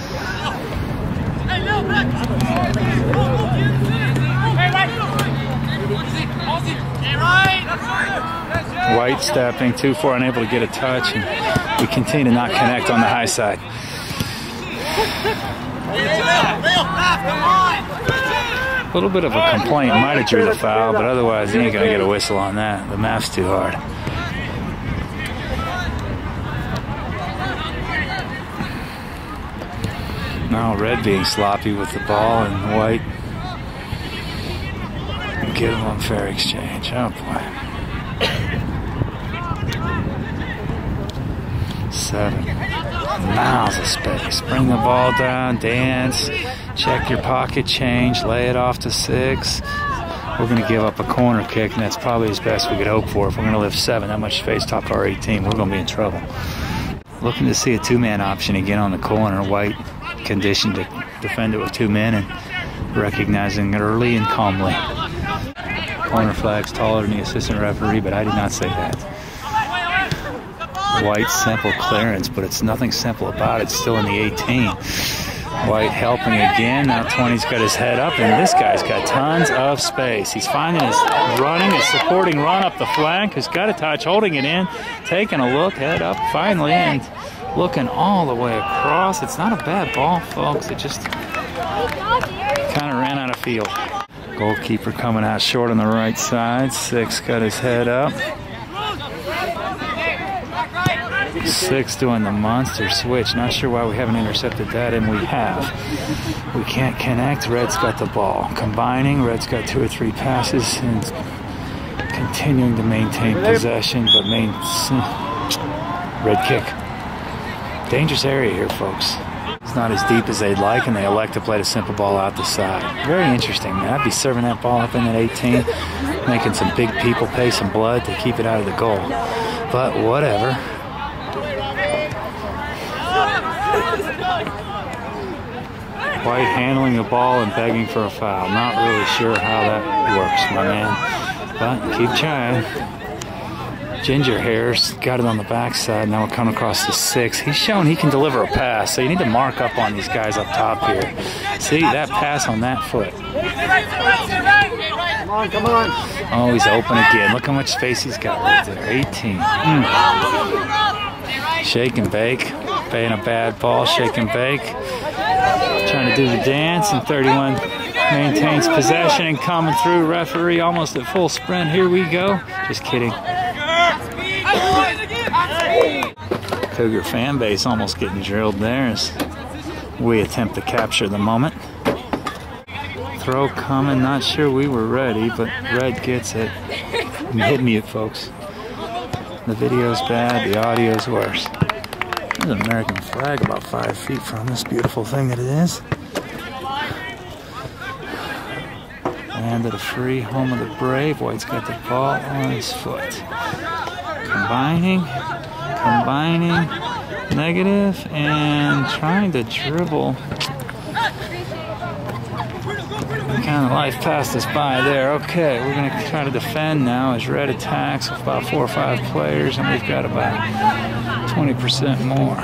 White stepping, two four unable to get a touch, and we continue to not connect on the high side. A little bit of a complaint, might have drew the foul, but otherwise he ain't gonna get a whistle on that. The math's too hard. Now Red being sloppy with the ball, and White give him on fair exchange. Oh boy. Seven. Miles of space. Bring the ball down, dance, check your pocket change, lay it off to six. We're going to give up a corner kick, and that's probably as best we could hope for. If we're going to lift seven, that much space top our eighteen, we're going to be in trouble. Looking to see a two-man option again on the corner. White conditioned to defend it with two men and recognizing it early and calmly. Corner flag's taller than the assistant referee, but I did not say that. White simple clearance, but it's nothing simple about it. It's still in the eighteen. White helping again. Now twenty's got his head up, and this guy's got tons of space. He's finding his running, his supporting run up the flank. He's got a touch, holding it in, taking a look, head up finally, and looking all the way across. It's not a bad ball, folks. It just kind of ran out of field. Goalkeeper coming out short on the right side. Six got his head up. Six doing the monster switch. Not sure why we haven't intercepted that, and we have. We can't connect. Red's got the ball. Combining. Red's got two or three passes and continuing to maintain possession, but main red kick. Dangerous area here, folks. It's not as deep as they'd like, and they elect to play the simple ball out the side. Very interesting, man. I'd be serving that ball up in that eighteen, making some big people pay some blood to keep it out of the goal. But whatever. White handling the ball and begging for a foul. Not really sure how that works, my man. But keep trying. Ginger Hair's got it on the backside. Now we're coming across the six. He's shown he can deliver a pass, so you need to mark up on these guys up top here. See that pass on that foot. Come on, come on. Oh, he's open again. Look how much space he's got right there. eighteen. Mm. Shake and bake. Paying a bad ball. Shake and bake. trying to do the dance, and thirty-one maintains possession and coming through. Referee almost at full sprint. Here we go. Just kidding. Cougar fan base almost getting drilled there as we attempt to capture the moment. Throw coming, not sure we were ready, but Red gets it. Hit mute, folks. The video's bad, the audio's worse. There's an American flag about five feet from this beautiful thing that it is. Landed a free, home of the brave. White's got the ball on his foot. Combining, combining, negative, and trying to dribble. Kind of life passed us by there. Okay, we're going to try to defend now as Red attacks with about four or five players, and we've got about twenty percent more.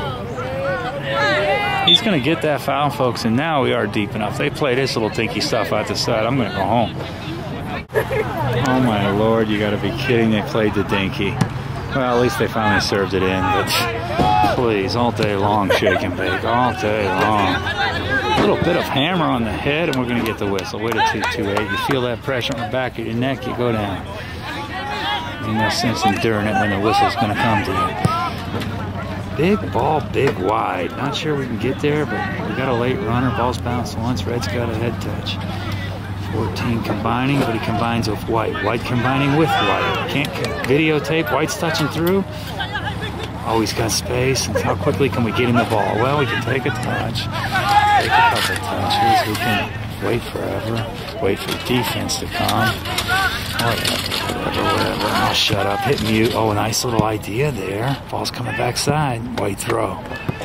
He's going to get that foul, folks, and now we are deep enough. They play this little dinky stuff out the side. I'm going to go home. Oh, my Lord, you got to be kidding. They played the dinky. Well, at least they finally served it in, but please, all day long, shake and bake, all day long. A little bit of hammer on the head, and we're going to get the whistle. Wait a two two eight. You feel that pressure on the back of your neck, you go down. Ain't no sense enduring it when the whistle's going to come to you. Big ball, big wide. Not sure we can get there, but we got a late runner. Ball's bounced once. Red's got a head touch. fourteen combining, but he combines with White. White combining with White. Can't videotape. White's touching through. Oh, he's got space. And how quickly can we get him the ball? Well, we can take a touch. Take a couple touches. We can wait forever. Wait for defense to come. Whatever, whatever, whatever. I'll shut up. Hit mute. Oh, a nice little idea there. Ball's coming backside. White throw.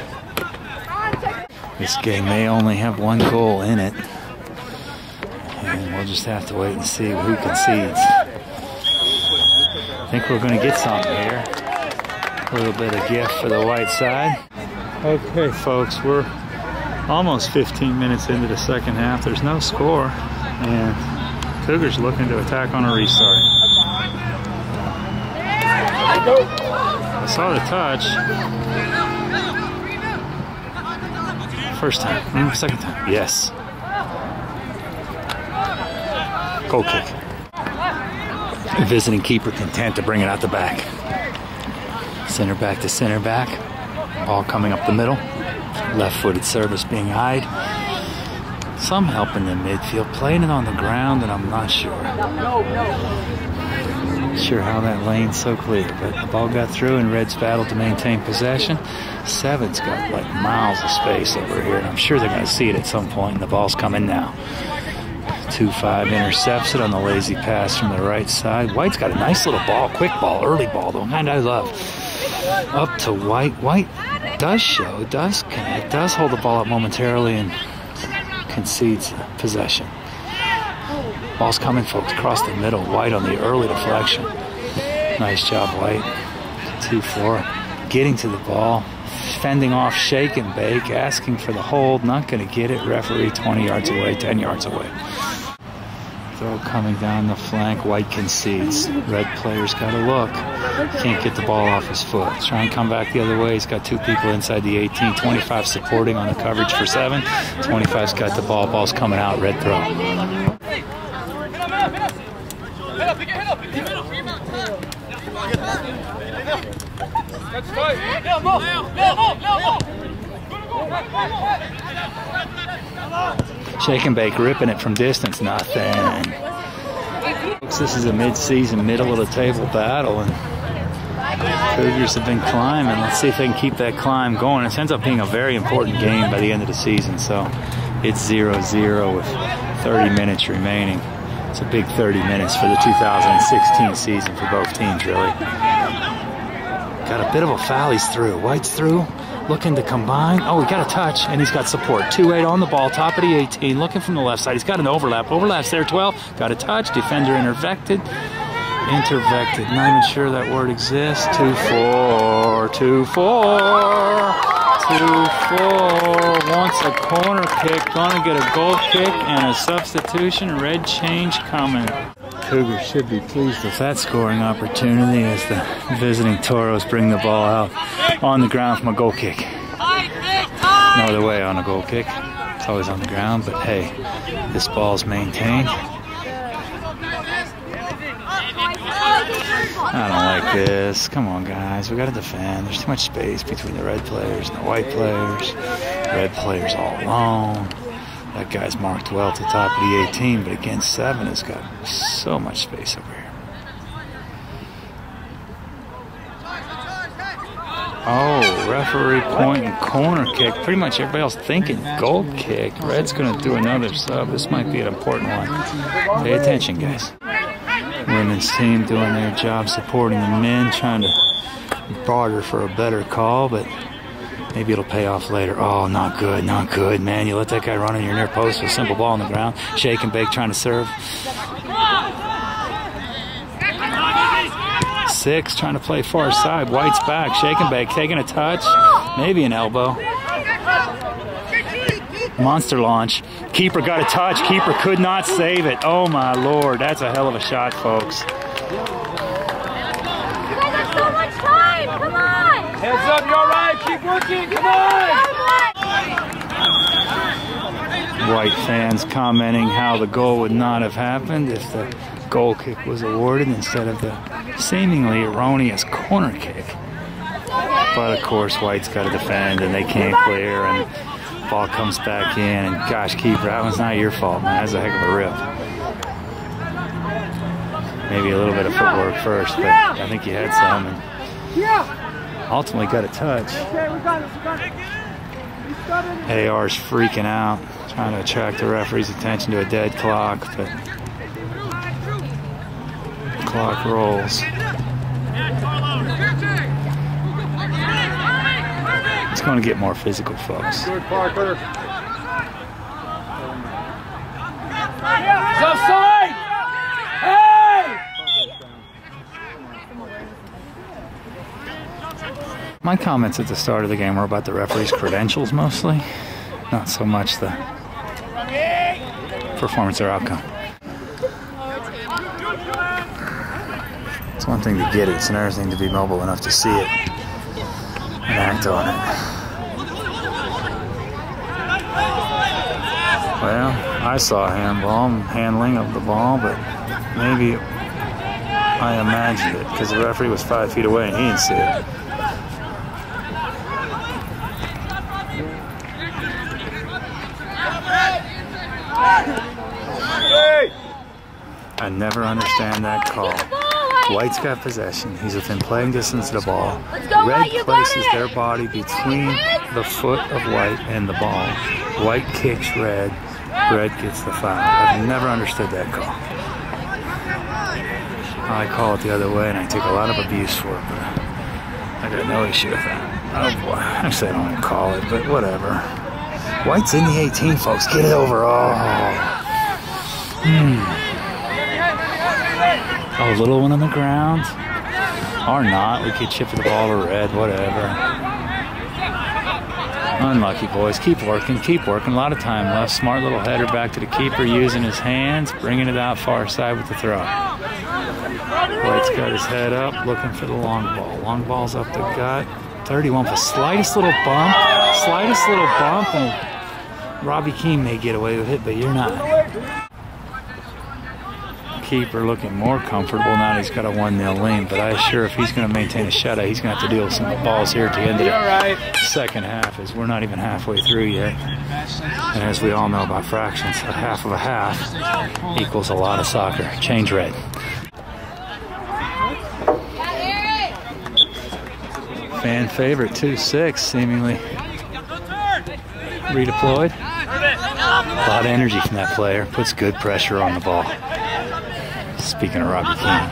This game may only have one goal in it. And we'll just have to wait and see who concedes. I think we're going to get something here. A little bit of gift for the White side. Okay, folks, we're almost fifteen minutes into the second half. There's no score, and Cougars looking to attack on a restart. I saw the touch. First time, mm, second time, yes. Goal kick. Visiting keeper content to bring it out the back. Center back to center back. Ball coming up the middle. Left-footed service being eyed. Some help in the midfield. Playing it on the ground, and I'm not sure. Not sure how that lane's so clear, but the ball got through, and Red's battled to maintain possession. Seven's got like miles of space over here, and I'm sure they're going to see it at some point, and the ball's coming now. two five intercepts it on the lazy pass from the right side. White's got a nice little ball, quick ball, early ball, the kind I love. Up to White. White does show, does connect, does hold the ball up momentarily and concedes possession. Ball's coming, folks, across the middle. White on the early deflection. Nice job, White. two four. Getting to the ball, fending off shake and bake, asking for the hold, not going to get it. Referee twenty yards away, ten yards away. Throw coming down the flank. White concedes. Red player's got to look. Can't get the ball off his foot. Try and come back the other way. He's got two people inside the eighteen. twenty-five supporting on the coverage for seven. twenty-five's got the ball. Ball's coming out. Red throw. Shake and bake, ripping it from distance, nothing. Folks, this is a mid-season, middle of the table battle, and Cougars have been climbing. Let's see if they can keep that climb going. It ends up being a very important game by the end of the season, so it's zero zero with thirty minutes remaining. It's a big thirty minutes for the two thousand sixteen season for both teams, really. Got a bit of a foul. He's through. White's through. Looking to combine. Oh, he got a touch, and he's got support. two eight on the ball, top of the eighteen. Looking from the left side. He's got an overlap. Overlaps there, twelve. Got a touch. Defender intervected. Intervected. Not even sure that word exists. two four. two four. two four. Wants a corner kick. Gonna get a goal kick and a substitution. Red change coming. Cougar should be pleased with that scoring opportunity as the visiting Toros bring the ball out on the ground from a goal kick. No other way on a goal kick. It's always on the ground, but hey, this ball's maintained. I don't like this. Come on, guys. We got to defend. There's too much space between the red players and the white players. Red players all alone. That guy's marked well to the top of the eighteen, but against seven has got so much space over here. Oh, referee point and corner kick. Pretty much everybody else thinking goal kick. Red's going to do another sub. This might be an important one. Pay attention, guys. Women's team doing their job supporting the men, trying to barter for a better call, but maybe it'll pay off later. Oh, not good, not good, man. You let that guy run in your near post with a simple ball on the ground. Shake and bake, trying to serve. Six, trying to play far side. White's back, shake and bake, taking a touch. Maybe an elbow. Monster launch. Keeper got a touch. Keeper could not save it. Oh, my Lord. That's a hell of a shot, folks. You guys have so much time. Come on. Heads up. You're all right. Keep working. Come on. White fans commenting how the goal would not have happened if the goal kick was awarded instead of the seemingly erroneous corner kick. But, of course, White's got to defend, and they can't clear, and ball comes back in, and gosh, keeper, that one's not your fault, man. That's a heck of a rip. Maybe a little bit of footwork first, but I think you had some, and ultimately got a touch. A R's freaking out, trying to attract the referee's attention to a dead clock, but the clock rolls. It's going to get more physical, folks. Good, Parker. It's offside! Hey! My comments at the start of the game were about the referee's credentials mostly, not so much the performance or outcome. It's one thing to get it, it's another thing to be mobile enough to see it and act on it. Well, I saw handball, handling of the ball, but maybe I imagined it because the referee was five feet away and he didn't see it. I never understand that call. White's got possession. He's within playing distance of the ball. Red places their body between the foot of White and the ball. White kicks Red. Red gets the foul. I've never understood that call. I call it the other way, and I take a lot of abuse for it, but I got no issue with that. Oh boy, I said I don't want to call it, but whatever. White's in the eighteen, folks. Get it over. Oh. Hmm. Oh, little one on the ground. Or not. We could chip the ball to Red, whatever. Unlucky, boys. Keep working, keep working. A lot of time left. Smart little header back to the keeper using his hands, bringing it out far side with the throw. White's got his head up, looking for the long ball. Long ball's up the gut. thirty-one for slightest little bump. Slightest little bump, and Robbie Keane may get away with it, but you're not. Keeper looking more comfortable now that he's got a one nil lead, but I assure if he's going to maintain a shutout, he's going to have to deal with some balls here at the end of the second half, as we're not even halfway through yet. And as we all know about fractions, a half of a half equals a lot of soccer. Change Red. Fan favorite, two six, seemingly redeployed. A lot of energy from that player. Puts good pressure on the ball. Speaking of Robbie Keane.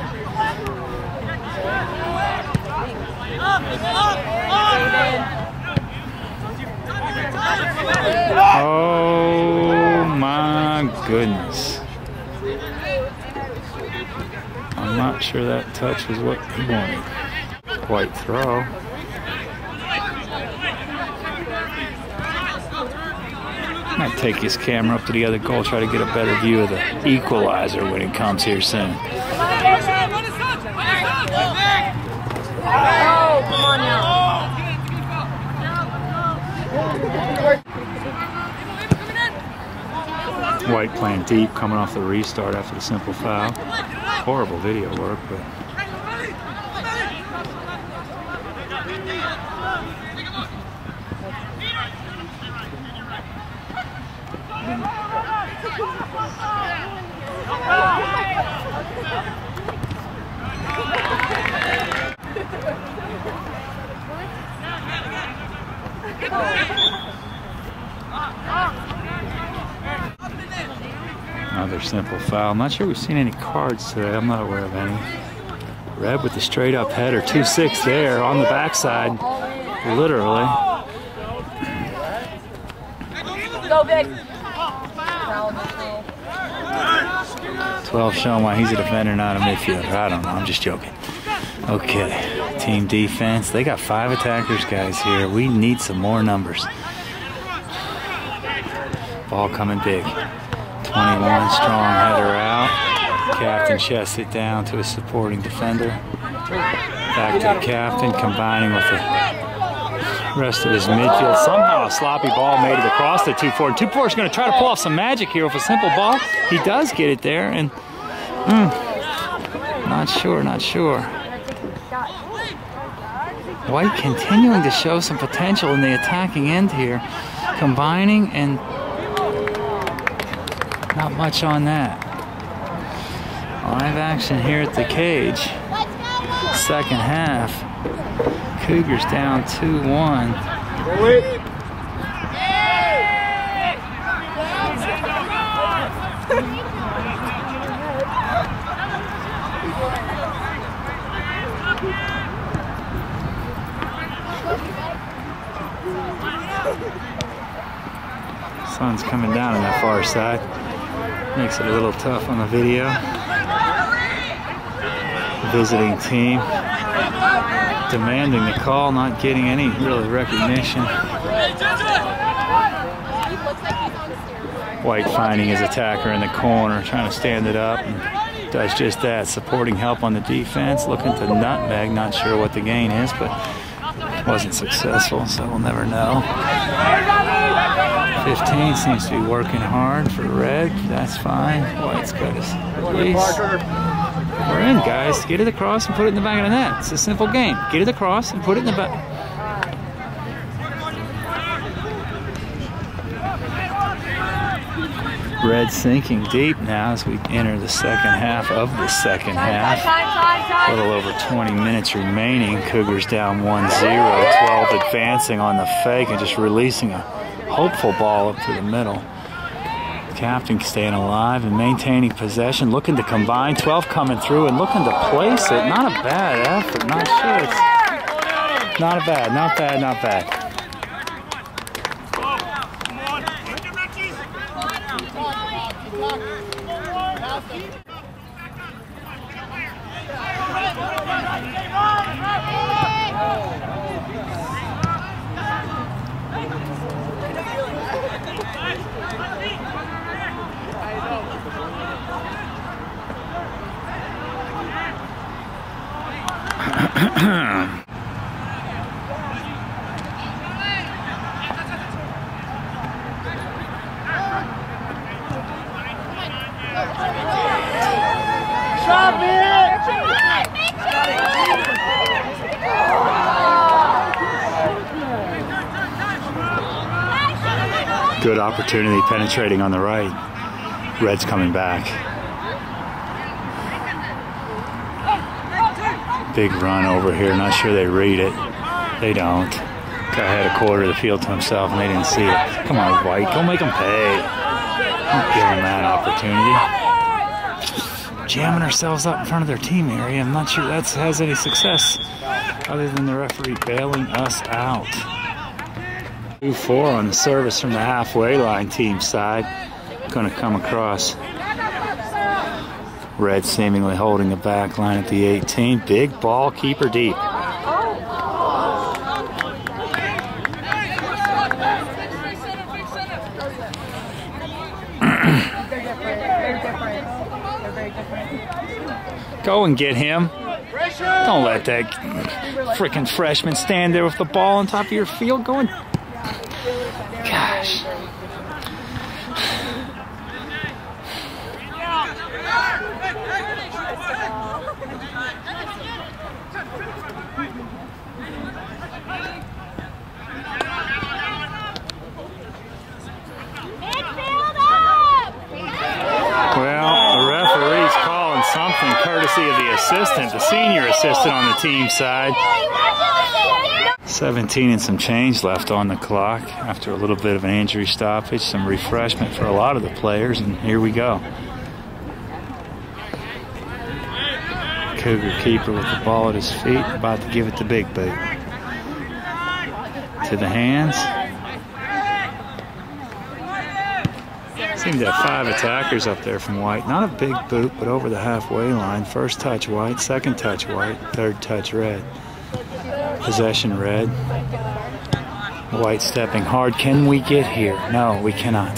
Oh my goodness. I'm not sure that touch was what he wanted. White throw. Might take his camera up to the other goal, try to get a better view of the equalizer when it comes here soon. Oh, come on now. White playing deep, coming off the restart after the simple foul. Horrible video work, but another simple foul. I'm not sure we've seen any cards today. I'm not aware of any. Red with the straight up header. two six there on the backside. Literally. Go, Vic. twelve showing why he's a defender, not a midfielder. I don't know. I'm just joking. Okay. Team defense. They got five attackers, guys, here. We need some more numbers. Ball coming big. twenty-one, strong header out. Captain chests it down to his supporting defender. Back to the captain, combining with the rest of his midfield. Somehow a sloppy ball made it across the two four. two four is going to try to pull off some magic here with a simple ball. He does get it there, and mm, not sure, not sure. White continuing to show some potential in the attacking end here. Combining and not much on that. Live action here at the cage. Second half. Cougars down two one. Sun's coming down on that far side. Makes it a little tough on the video. Visiting team demanding the call, not getting any really recognition. White finding his attacker in the corner, trying to stand it up, and does just that. Supporting help on the defense, looking to nutmeg, not sure what the gain is, but wasn't successful, so we'll never know. fifteen seems to be working hard for Red. That's fine. White's got his release. We're in, guys. Get it across and put it in the back of the net. It's a simple game. Get it across and put it in the back. Red sinking deep now as we enter the second half of the second half. A little over twenty minutes remaining. Cougars down one zero. twelve advancing on the fake and just releasing a hopeful ball up to the middle. Captain staying alive and maintaining possession, looking to combine. twelve coming through and looking to place it. Not a bad effort. Not sure. It's not a bad. Not bad. Not bad. Good opportunity penetrating on the right. Red's coming back. Big run over here. Not sure they read it. They don't. Guy had a quarter of the field to himself and they didn't see it. Come on, White. Go make them pay. Don't give them that opportunity. Jamming ourselves up in front of their team area. I'm not sure that has any success other than the referee bailing us out. two four on the service from the halfway line team side. Going to come across. Red seemingly holding the back line at the eighteen. Big ball, keeper deep. Go and get him. Don't let that freaking freshman stand there with the ball on top of your field going. Gosh. Well, the referee's calling something courtesy of the assistant, the senior assistant on the team side. seventeen and some change left on the clock after a little bit of an injury stoppage, some refreshment for a lot of the players, and here we go. Cougar keeper with the ball at his feet, about to give it the big boot. To the hands. Seem to have five attackers up there from White. Not a big boot, but over the halfway line. First touch White, second touch White, third touch Red. Possession Red. White stepping hard. Can we get here? No, we cannot.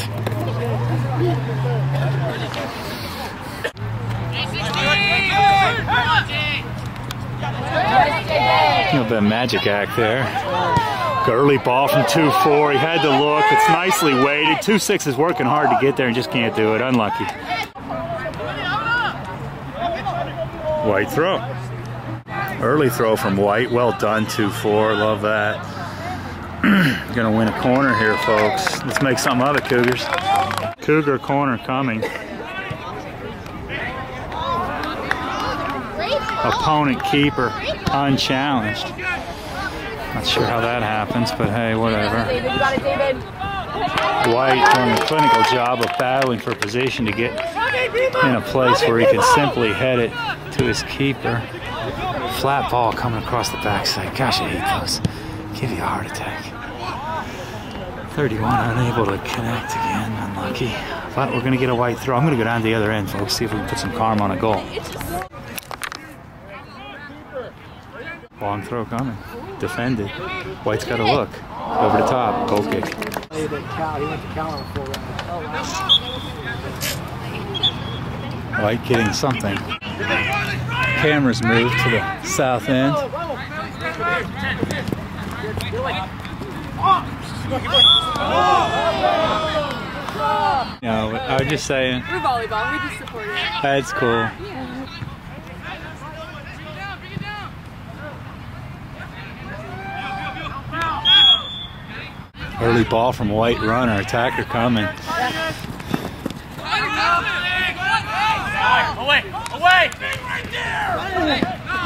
A little bit of magic act there. Early ball from two four. He had to look. It's nicely weighted. two six is working hard to get there and just can't do it. Unlucky. White throw. Early throw from White. Well done, two four. Love that. Gonna win a corner here, folks. Let's make something of it, Cougars. Cougar corner coming. Opponent keeper unchallenged. Not sure how that happens, but hey, whatever. White doing a clinical job of battling for position to get in a place where he can simply head it to his keeper. Flat ball coming across the backside. Gosh, I hate those. Give you a heart attack. thirty-one unable to connect again. Unlucky. But we're going to get a White throw. I'm going to go down to the other end, folks, see if we can put some karma on a goal. Long throw coming. Defended. White's got to look. Over the top. Goal kick. White getting something. Cameras moved to the south end. No, I was just saying. We're volleyball. We just support it. That's cool. Yeah. Early ball from White runner. Attacker coming. Away! Away! Right there!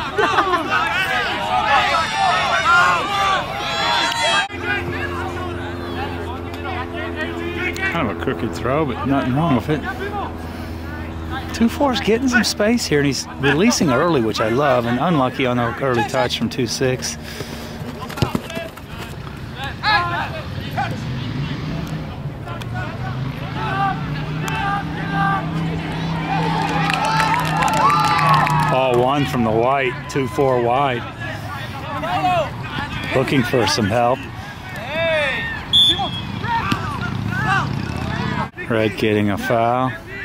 Kind of a crooked throw, but nothing wrong with it. two four's getting some space here, and he's releasing early, which I love, and unlucky on the early touch from two six. Ball one from the White, two four wide. Looking for some help. Red getting a foul.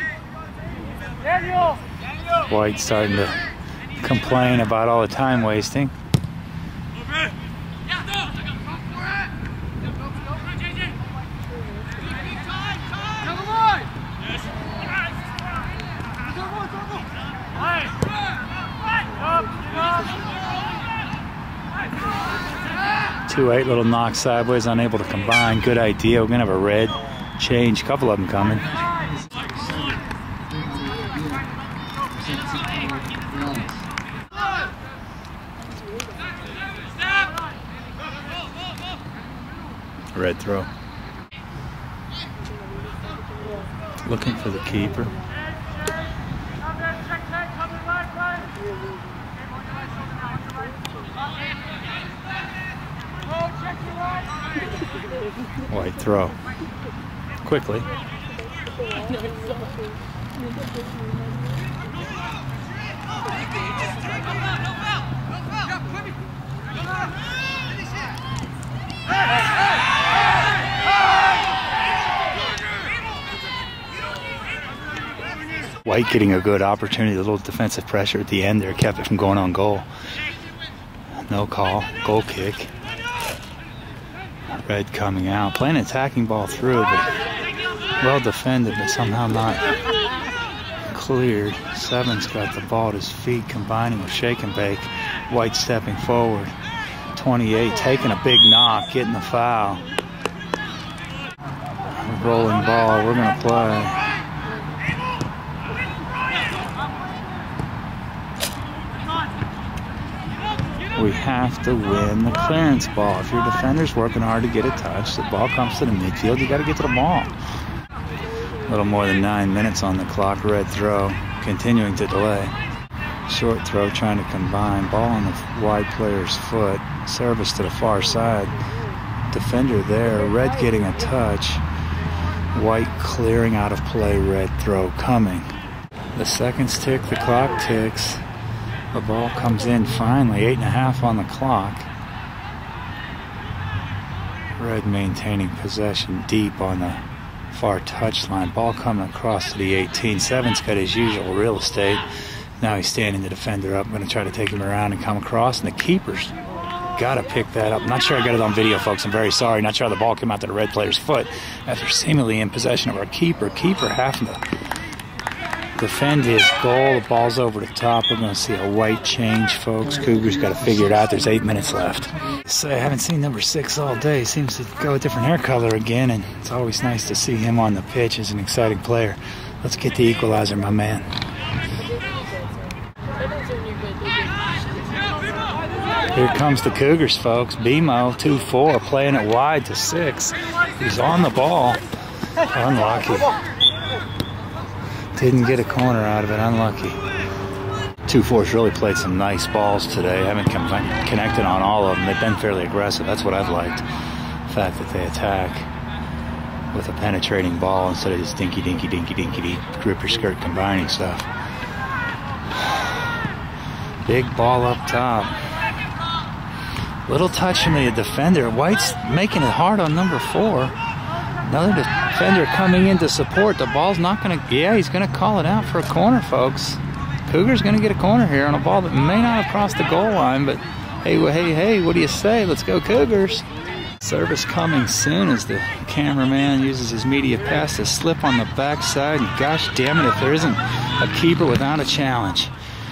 White starting to complain about all the time wasting. two eight, little knock sideways, unable to combine. Good idea. We're going to have a red change. A couple of them coming. Red throw. Looking for the keeper. White throw. Quickly. White getting a good opportunity, a little defensive pressure at the end there kept it from going on goal. No call, goal kick. Red coming out, playing an attacking ball through, but well defended, but somehow not cleared. Seven's got the ball at his feet, combining with shake and bake. White stepping forward. twenty-eight taking a big knock, getting the foul. Rolling ball, we're going to play. We have to win the clearance ball. If your defender's working hard to get a touch, the ball comes to the midfield, you got to get to the ball. A little more than nine minutes on the clock. Red throw, continuing to delay. Short throw, trying to combine. Ball on the wide player's foot. Service to the far side. Defender there. Red getting a touch. White clearing out of play. Red throw coming. The seconds tick, the clock ticks. The ball comes in finally, eight and a half on the clock. Red maintaining possession deep on the far touchline. Ball coming across to the eighteen. Seven's got his usual real estate. Now he's standing the defender up. I'm going to try to take him around and come across. And the keeper's got to pick that up. I'm not sure I got it on video, folks. I'm very sorry. Not sure how the ball came out to the red player's foot after seemingly in possession of our keeper. Keeper having to defend his goal. The ball's over the top. We're going to see a white change, folks. Cougar's got to figure it out. There's eight minutes left. So I haven't seen number six all day. Seems to go a different hair color again, and it's always nice to see him on the pitch as an exciting player. Let's get the equalizer, my man. Here comes the Cougars, folks. BMO, two four, playing it wide to six. He's on the ball. Unlucky. Didn't get a corner out of it. Unlucky. two four's really played some nice balls today. Haven't connected on all of them. They've been fairly aggressive. That's what I've liked. The fact that they attack with a penetrating ball instead of just dinky, dinky, dinky, dinky, dinky, grip your skirt combining stuff. Big ball up top. Little touch from the defender. White's making it hard on number four. Another defender coming in to support. The ball's not going to... Yeah, he's going to call it out for a corner, folks. Cougar's going to get a corner here on a ball that may not have crossed the goal line, but hey, hey, hey, what do you say? Let's go Cougars. Service coming soon as the cameraman uses his media pass to slip on the backside. And gosh damn it, if there isn't a keeper without a challenge.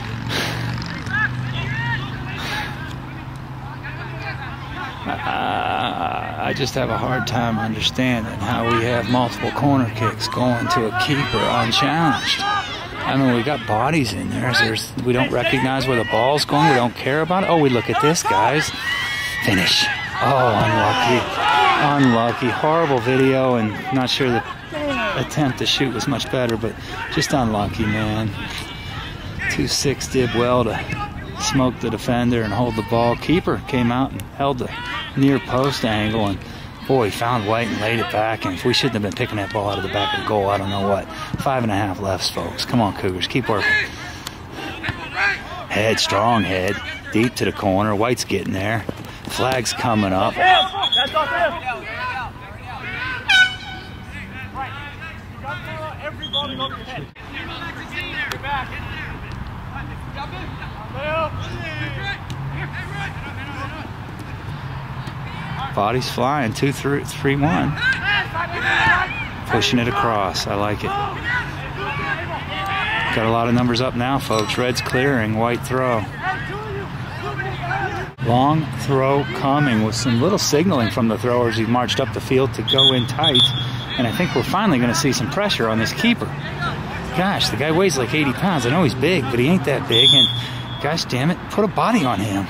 Uh, I just have a hard time understanding how we have multiple corner kicks going to a keeper unchallenged. I mean, we got bodies in there. There's, we don't recognize where the ball's going. We don't care about it. Oh, we look at this, guys. Finish. Oh, unlucky. Unlucky. Horrible video, and not sure the attempt to shoot was much better, but just unlucky, man. two six did well to smoke the defender and hold the ball. Keeper came out and held the near post angle, and boy, he found White and laid it back. And if we shouldn't have been picking that ball out of the back of the goal, I don't know what. Five and a half lefts, folks. Come on, Cougars, keep working. Head, strong head, deep to the corner. White's getting there. Flag's coming up. Body's flying, two, three, three, one. Pushing it across, I like it. Got a lot of numbers up now, folks. Red's clearing, White throw. Long throw coming with some little signaling from the throwers. He marched up the field to go in tight. And I think we're finally going to see some pressure on this keeper. Gosh, the guy weighs like eighty pounds. I know he's big, but he ain't that big. And gosh damn it, put a body on him.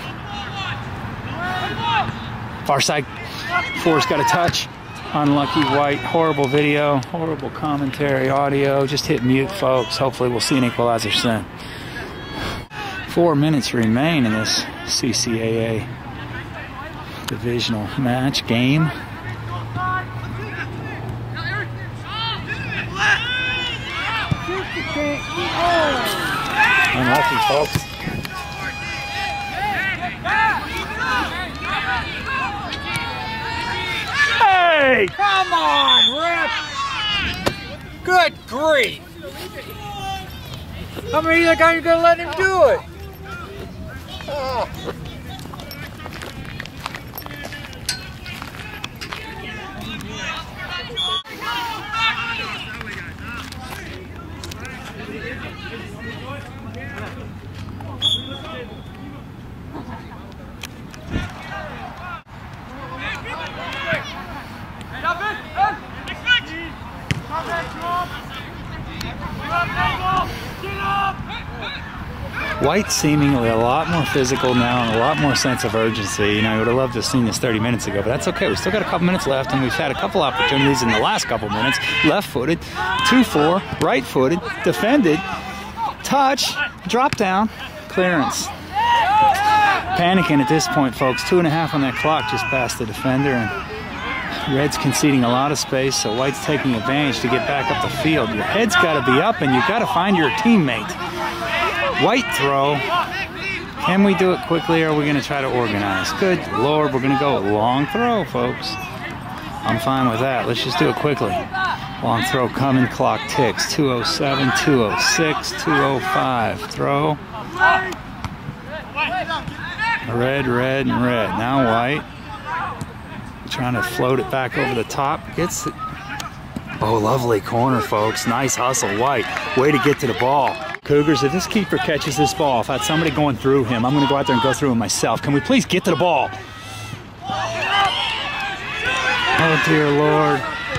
Far side, four's got a touch. Unlucky White, horrible video, horrible commentary, audio. Just hit mute, folks. Hopefully we'll see an equalizer soon. Four minutes remain in this C C A A divisional match game. Unlucky, folks. Hey! Come on, Rip! Good grief! How many of you guys are gonna let him do it? Oh. White seemingly a lot more physical now and a lot more sense of urgency. You know, I would have loved to have seen this thirty minutes ago, but that's okay. We've still got a couple minutes left, and we've had a couple opportunities in the last couple minutes. Left-footed, two four, right-footed, defended, touch, drop down, clearance. Panicking at this point, folks. Two and a half on that clock just past the defender, and Red's conceding a lot of space, so White's taking advantage to get back up the field. Your head's got to be up, and you've got to find your teammate. White throw. Can we do it quickly, or are we going to try to organize? Good Lord, we're going to go long throw, folks. I'm fine with that. Let's just do it quickly. Long throw coming. Clock ticks. two oh seven, two oh six, two oh five. Throw. Red, red, and red. Now White. Trying to float it back over the top. Gets it. Oh, lovely corner, folks. Nice hustle, White. Way to get to the ball. Cougars, if this keeper catches this ball, if I had somebody going through him, I'm going to go out there and go through him myself. Can we please get to the ball? Oh, dear Lord.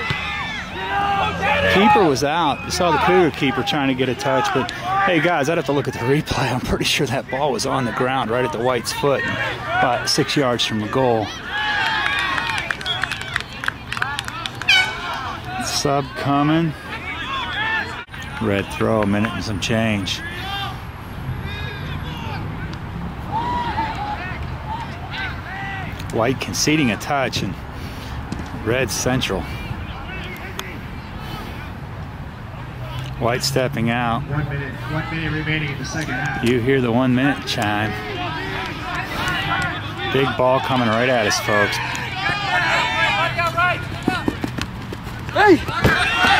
Keeper was out. You saw the Cougar keeper trying to get a touch, but hey, guys, I'd have to look at the replay. I'm pretty sure that ball was on the ground right at the White's foot, about six yards from the goal. Sub coming. Red throw, a minute and some change. White conceding a touch, and Red central. White stepping out. One minute, one minute remaining in the second half. You hear the one minute chime. Big ball coming right at us, folks. Hey!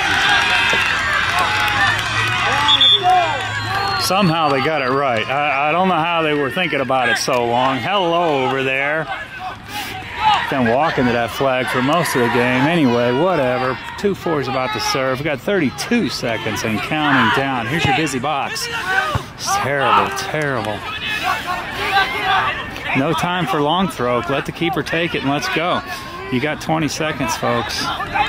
Somehow they got it right. I, I don't know how they were thinking about it so long. Hello over there. Been walking to that flag for most of the game. Anyway, whatever. two four is about to serve. We got thirty-two seconds and counting down. Here's your busy box. It's terrible, terrible. No time for long throw. Let the keeper take it and let's go. You got twenty seconds, folks.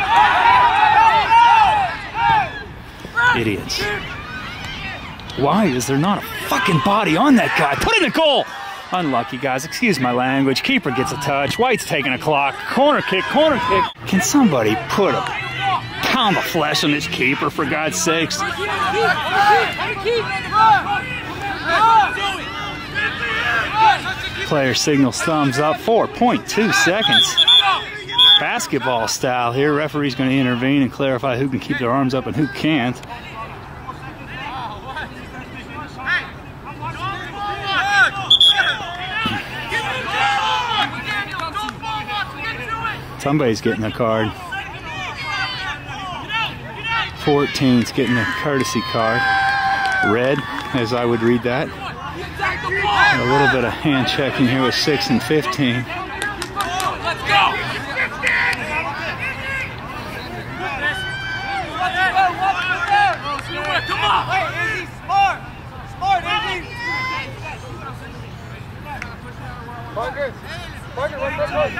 Idiots. Why is there not a fucking body on that guy? Put in the goal! Unlucky, guys. Excuse my language. Keeper gets a touch. White's taking a clock. Corner kick, corner kick. Can somebody put a pound of flesh on this keeper, for God's sakes? Player signals thumbs up. four point two seconds. Basketball style here. Referee's going to intervene and clarify who can keep their arms up and who can't. Somebody's getting a card. fourteen's getting a courtesy card. Red, as I would read that. A little bit of hand checking here with six and fifteen. Let's go! Come on! Hey, Izzy, smart! Smart, Izzy! Parker! Parker, what's up, boys?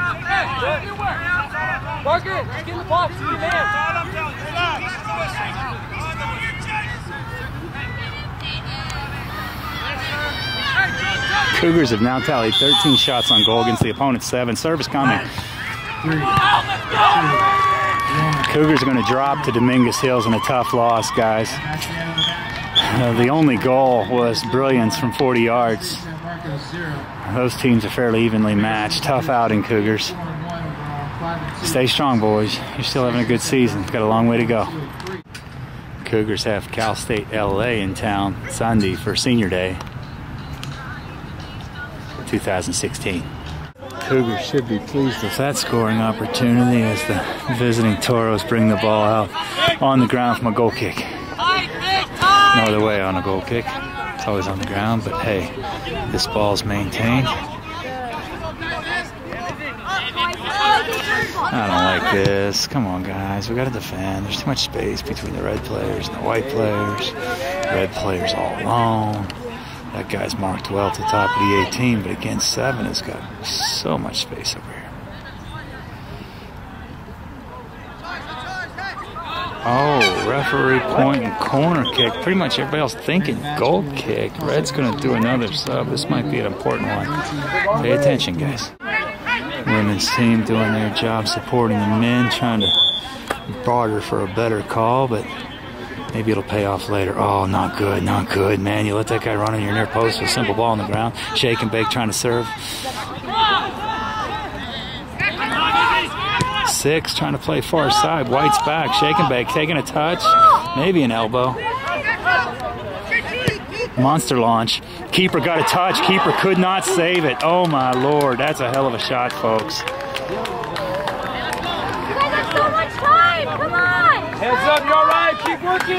Parker, get in the box, you the man! Cougars have now tallied thirteen shots on goal against the opponent's seven. Service coming. Cougars are going to drop to Dominguez Hills in a tough loss, guys. Uh, the only goal was brilliance from forty yards. Those teams are fairly evenly matched. Tough outing, Cougars. Stay strong, boys. You're still having a good season. Got a long way to go. Cougars have Cal State L A in town Sunday for Senior Day two thousand sixteen. Cougars should be pleased with that scoring opportunity as the visiting Toros bring the ball out on the ground from a goal kick. No other way on a goal kick. It's always on the ground, but hey, this ball's maintained. I don't like this. Come on, guys. We got to defend. There's too much space between the red players and the white players. Red players all alone. That guy's marked well to the top of the eighteen, but against seven has got so much space over here. Oh, referee point and corner kick. Pretty much everybody else thinking goal kick. Red's going to do another sub. This might be an important one. Pay attention, guys. Women's team doing their job supporting the men, trying to barter for a better call, but maybe it'll pay off later. Oh, not good, not good, man. You let that guy run in your near post with a simple ball on the ground. Shake and bake, trying to serve. Six, trying to play far side. White's back, shake and bake, taking a touch. Maybe an elbow. Monster launch. Keeper got a touch. Keeper could not save it. Oh, my Lord. That's a hell of a shot, folks. You guys have so much time. Come on. Heads up. You're all right. Keep working.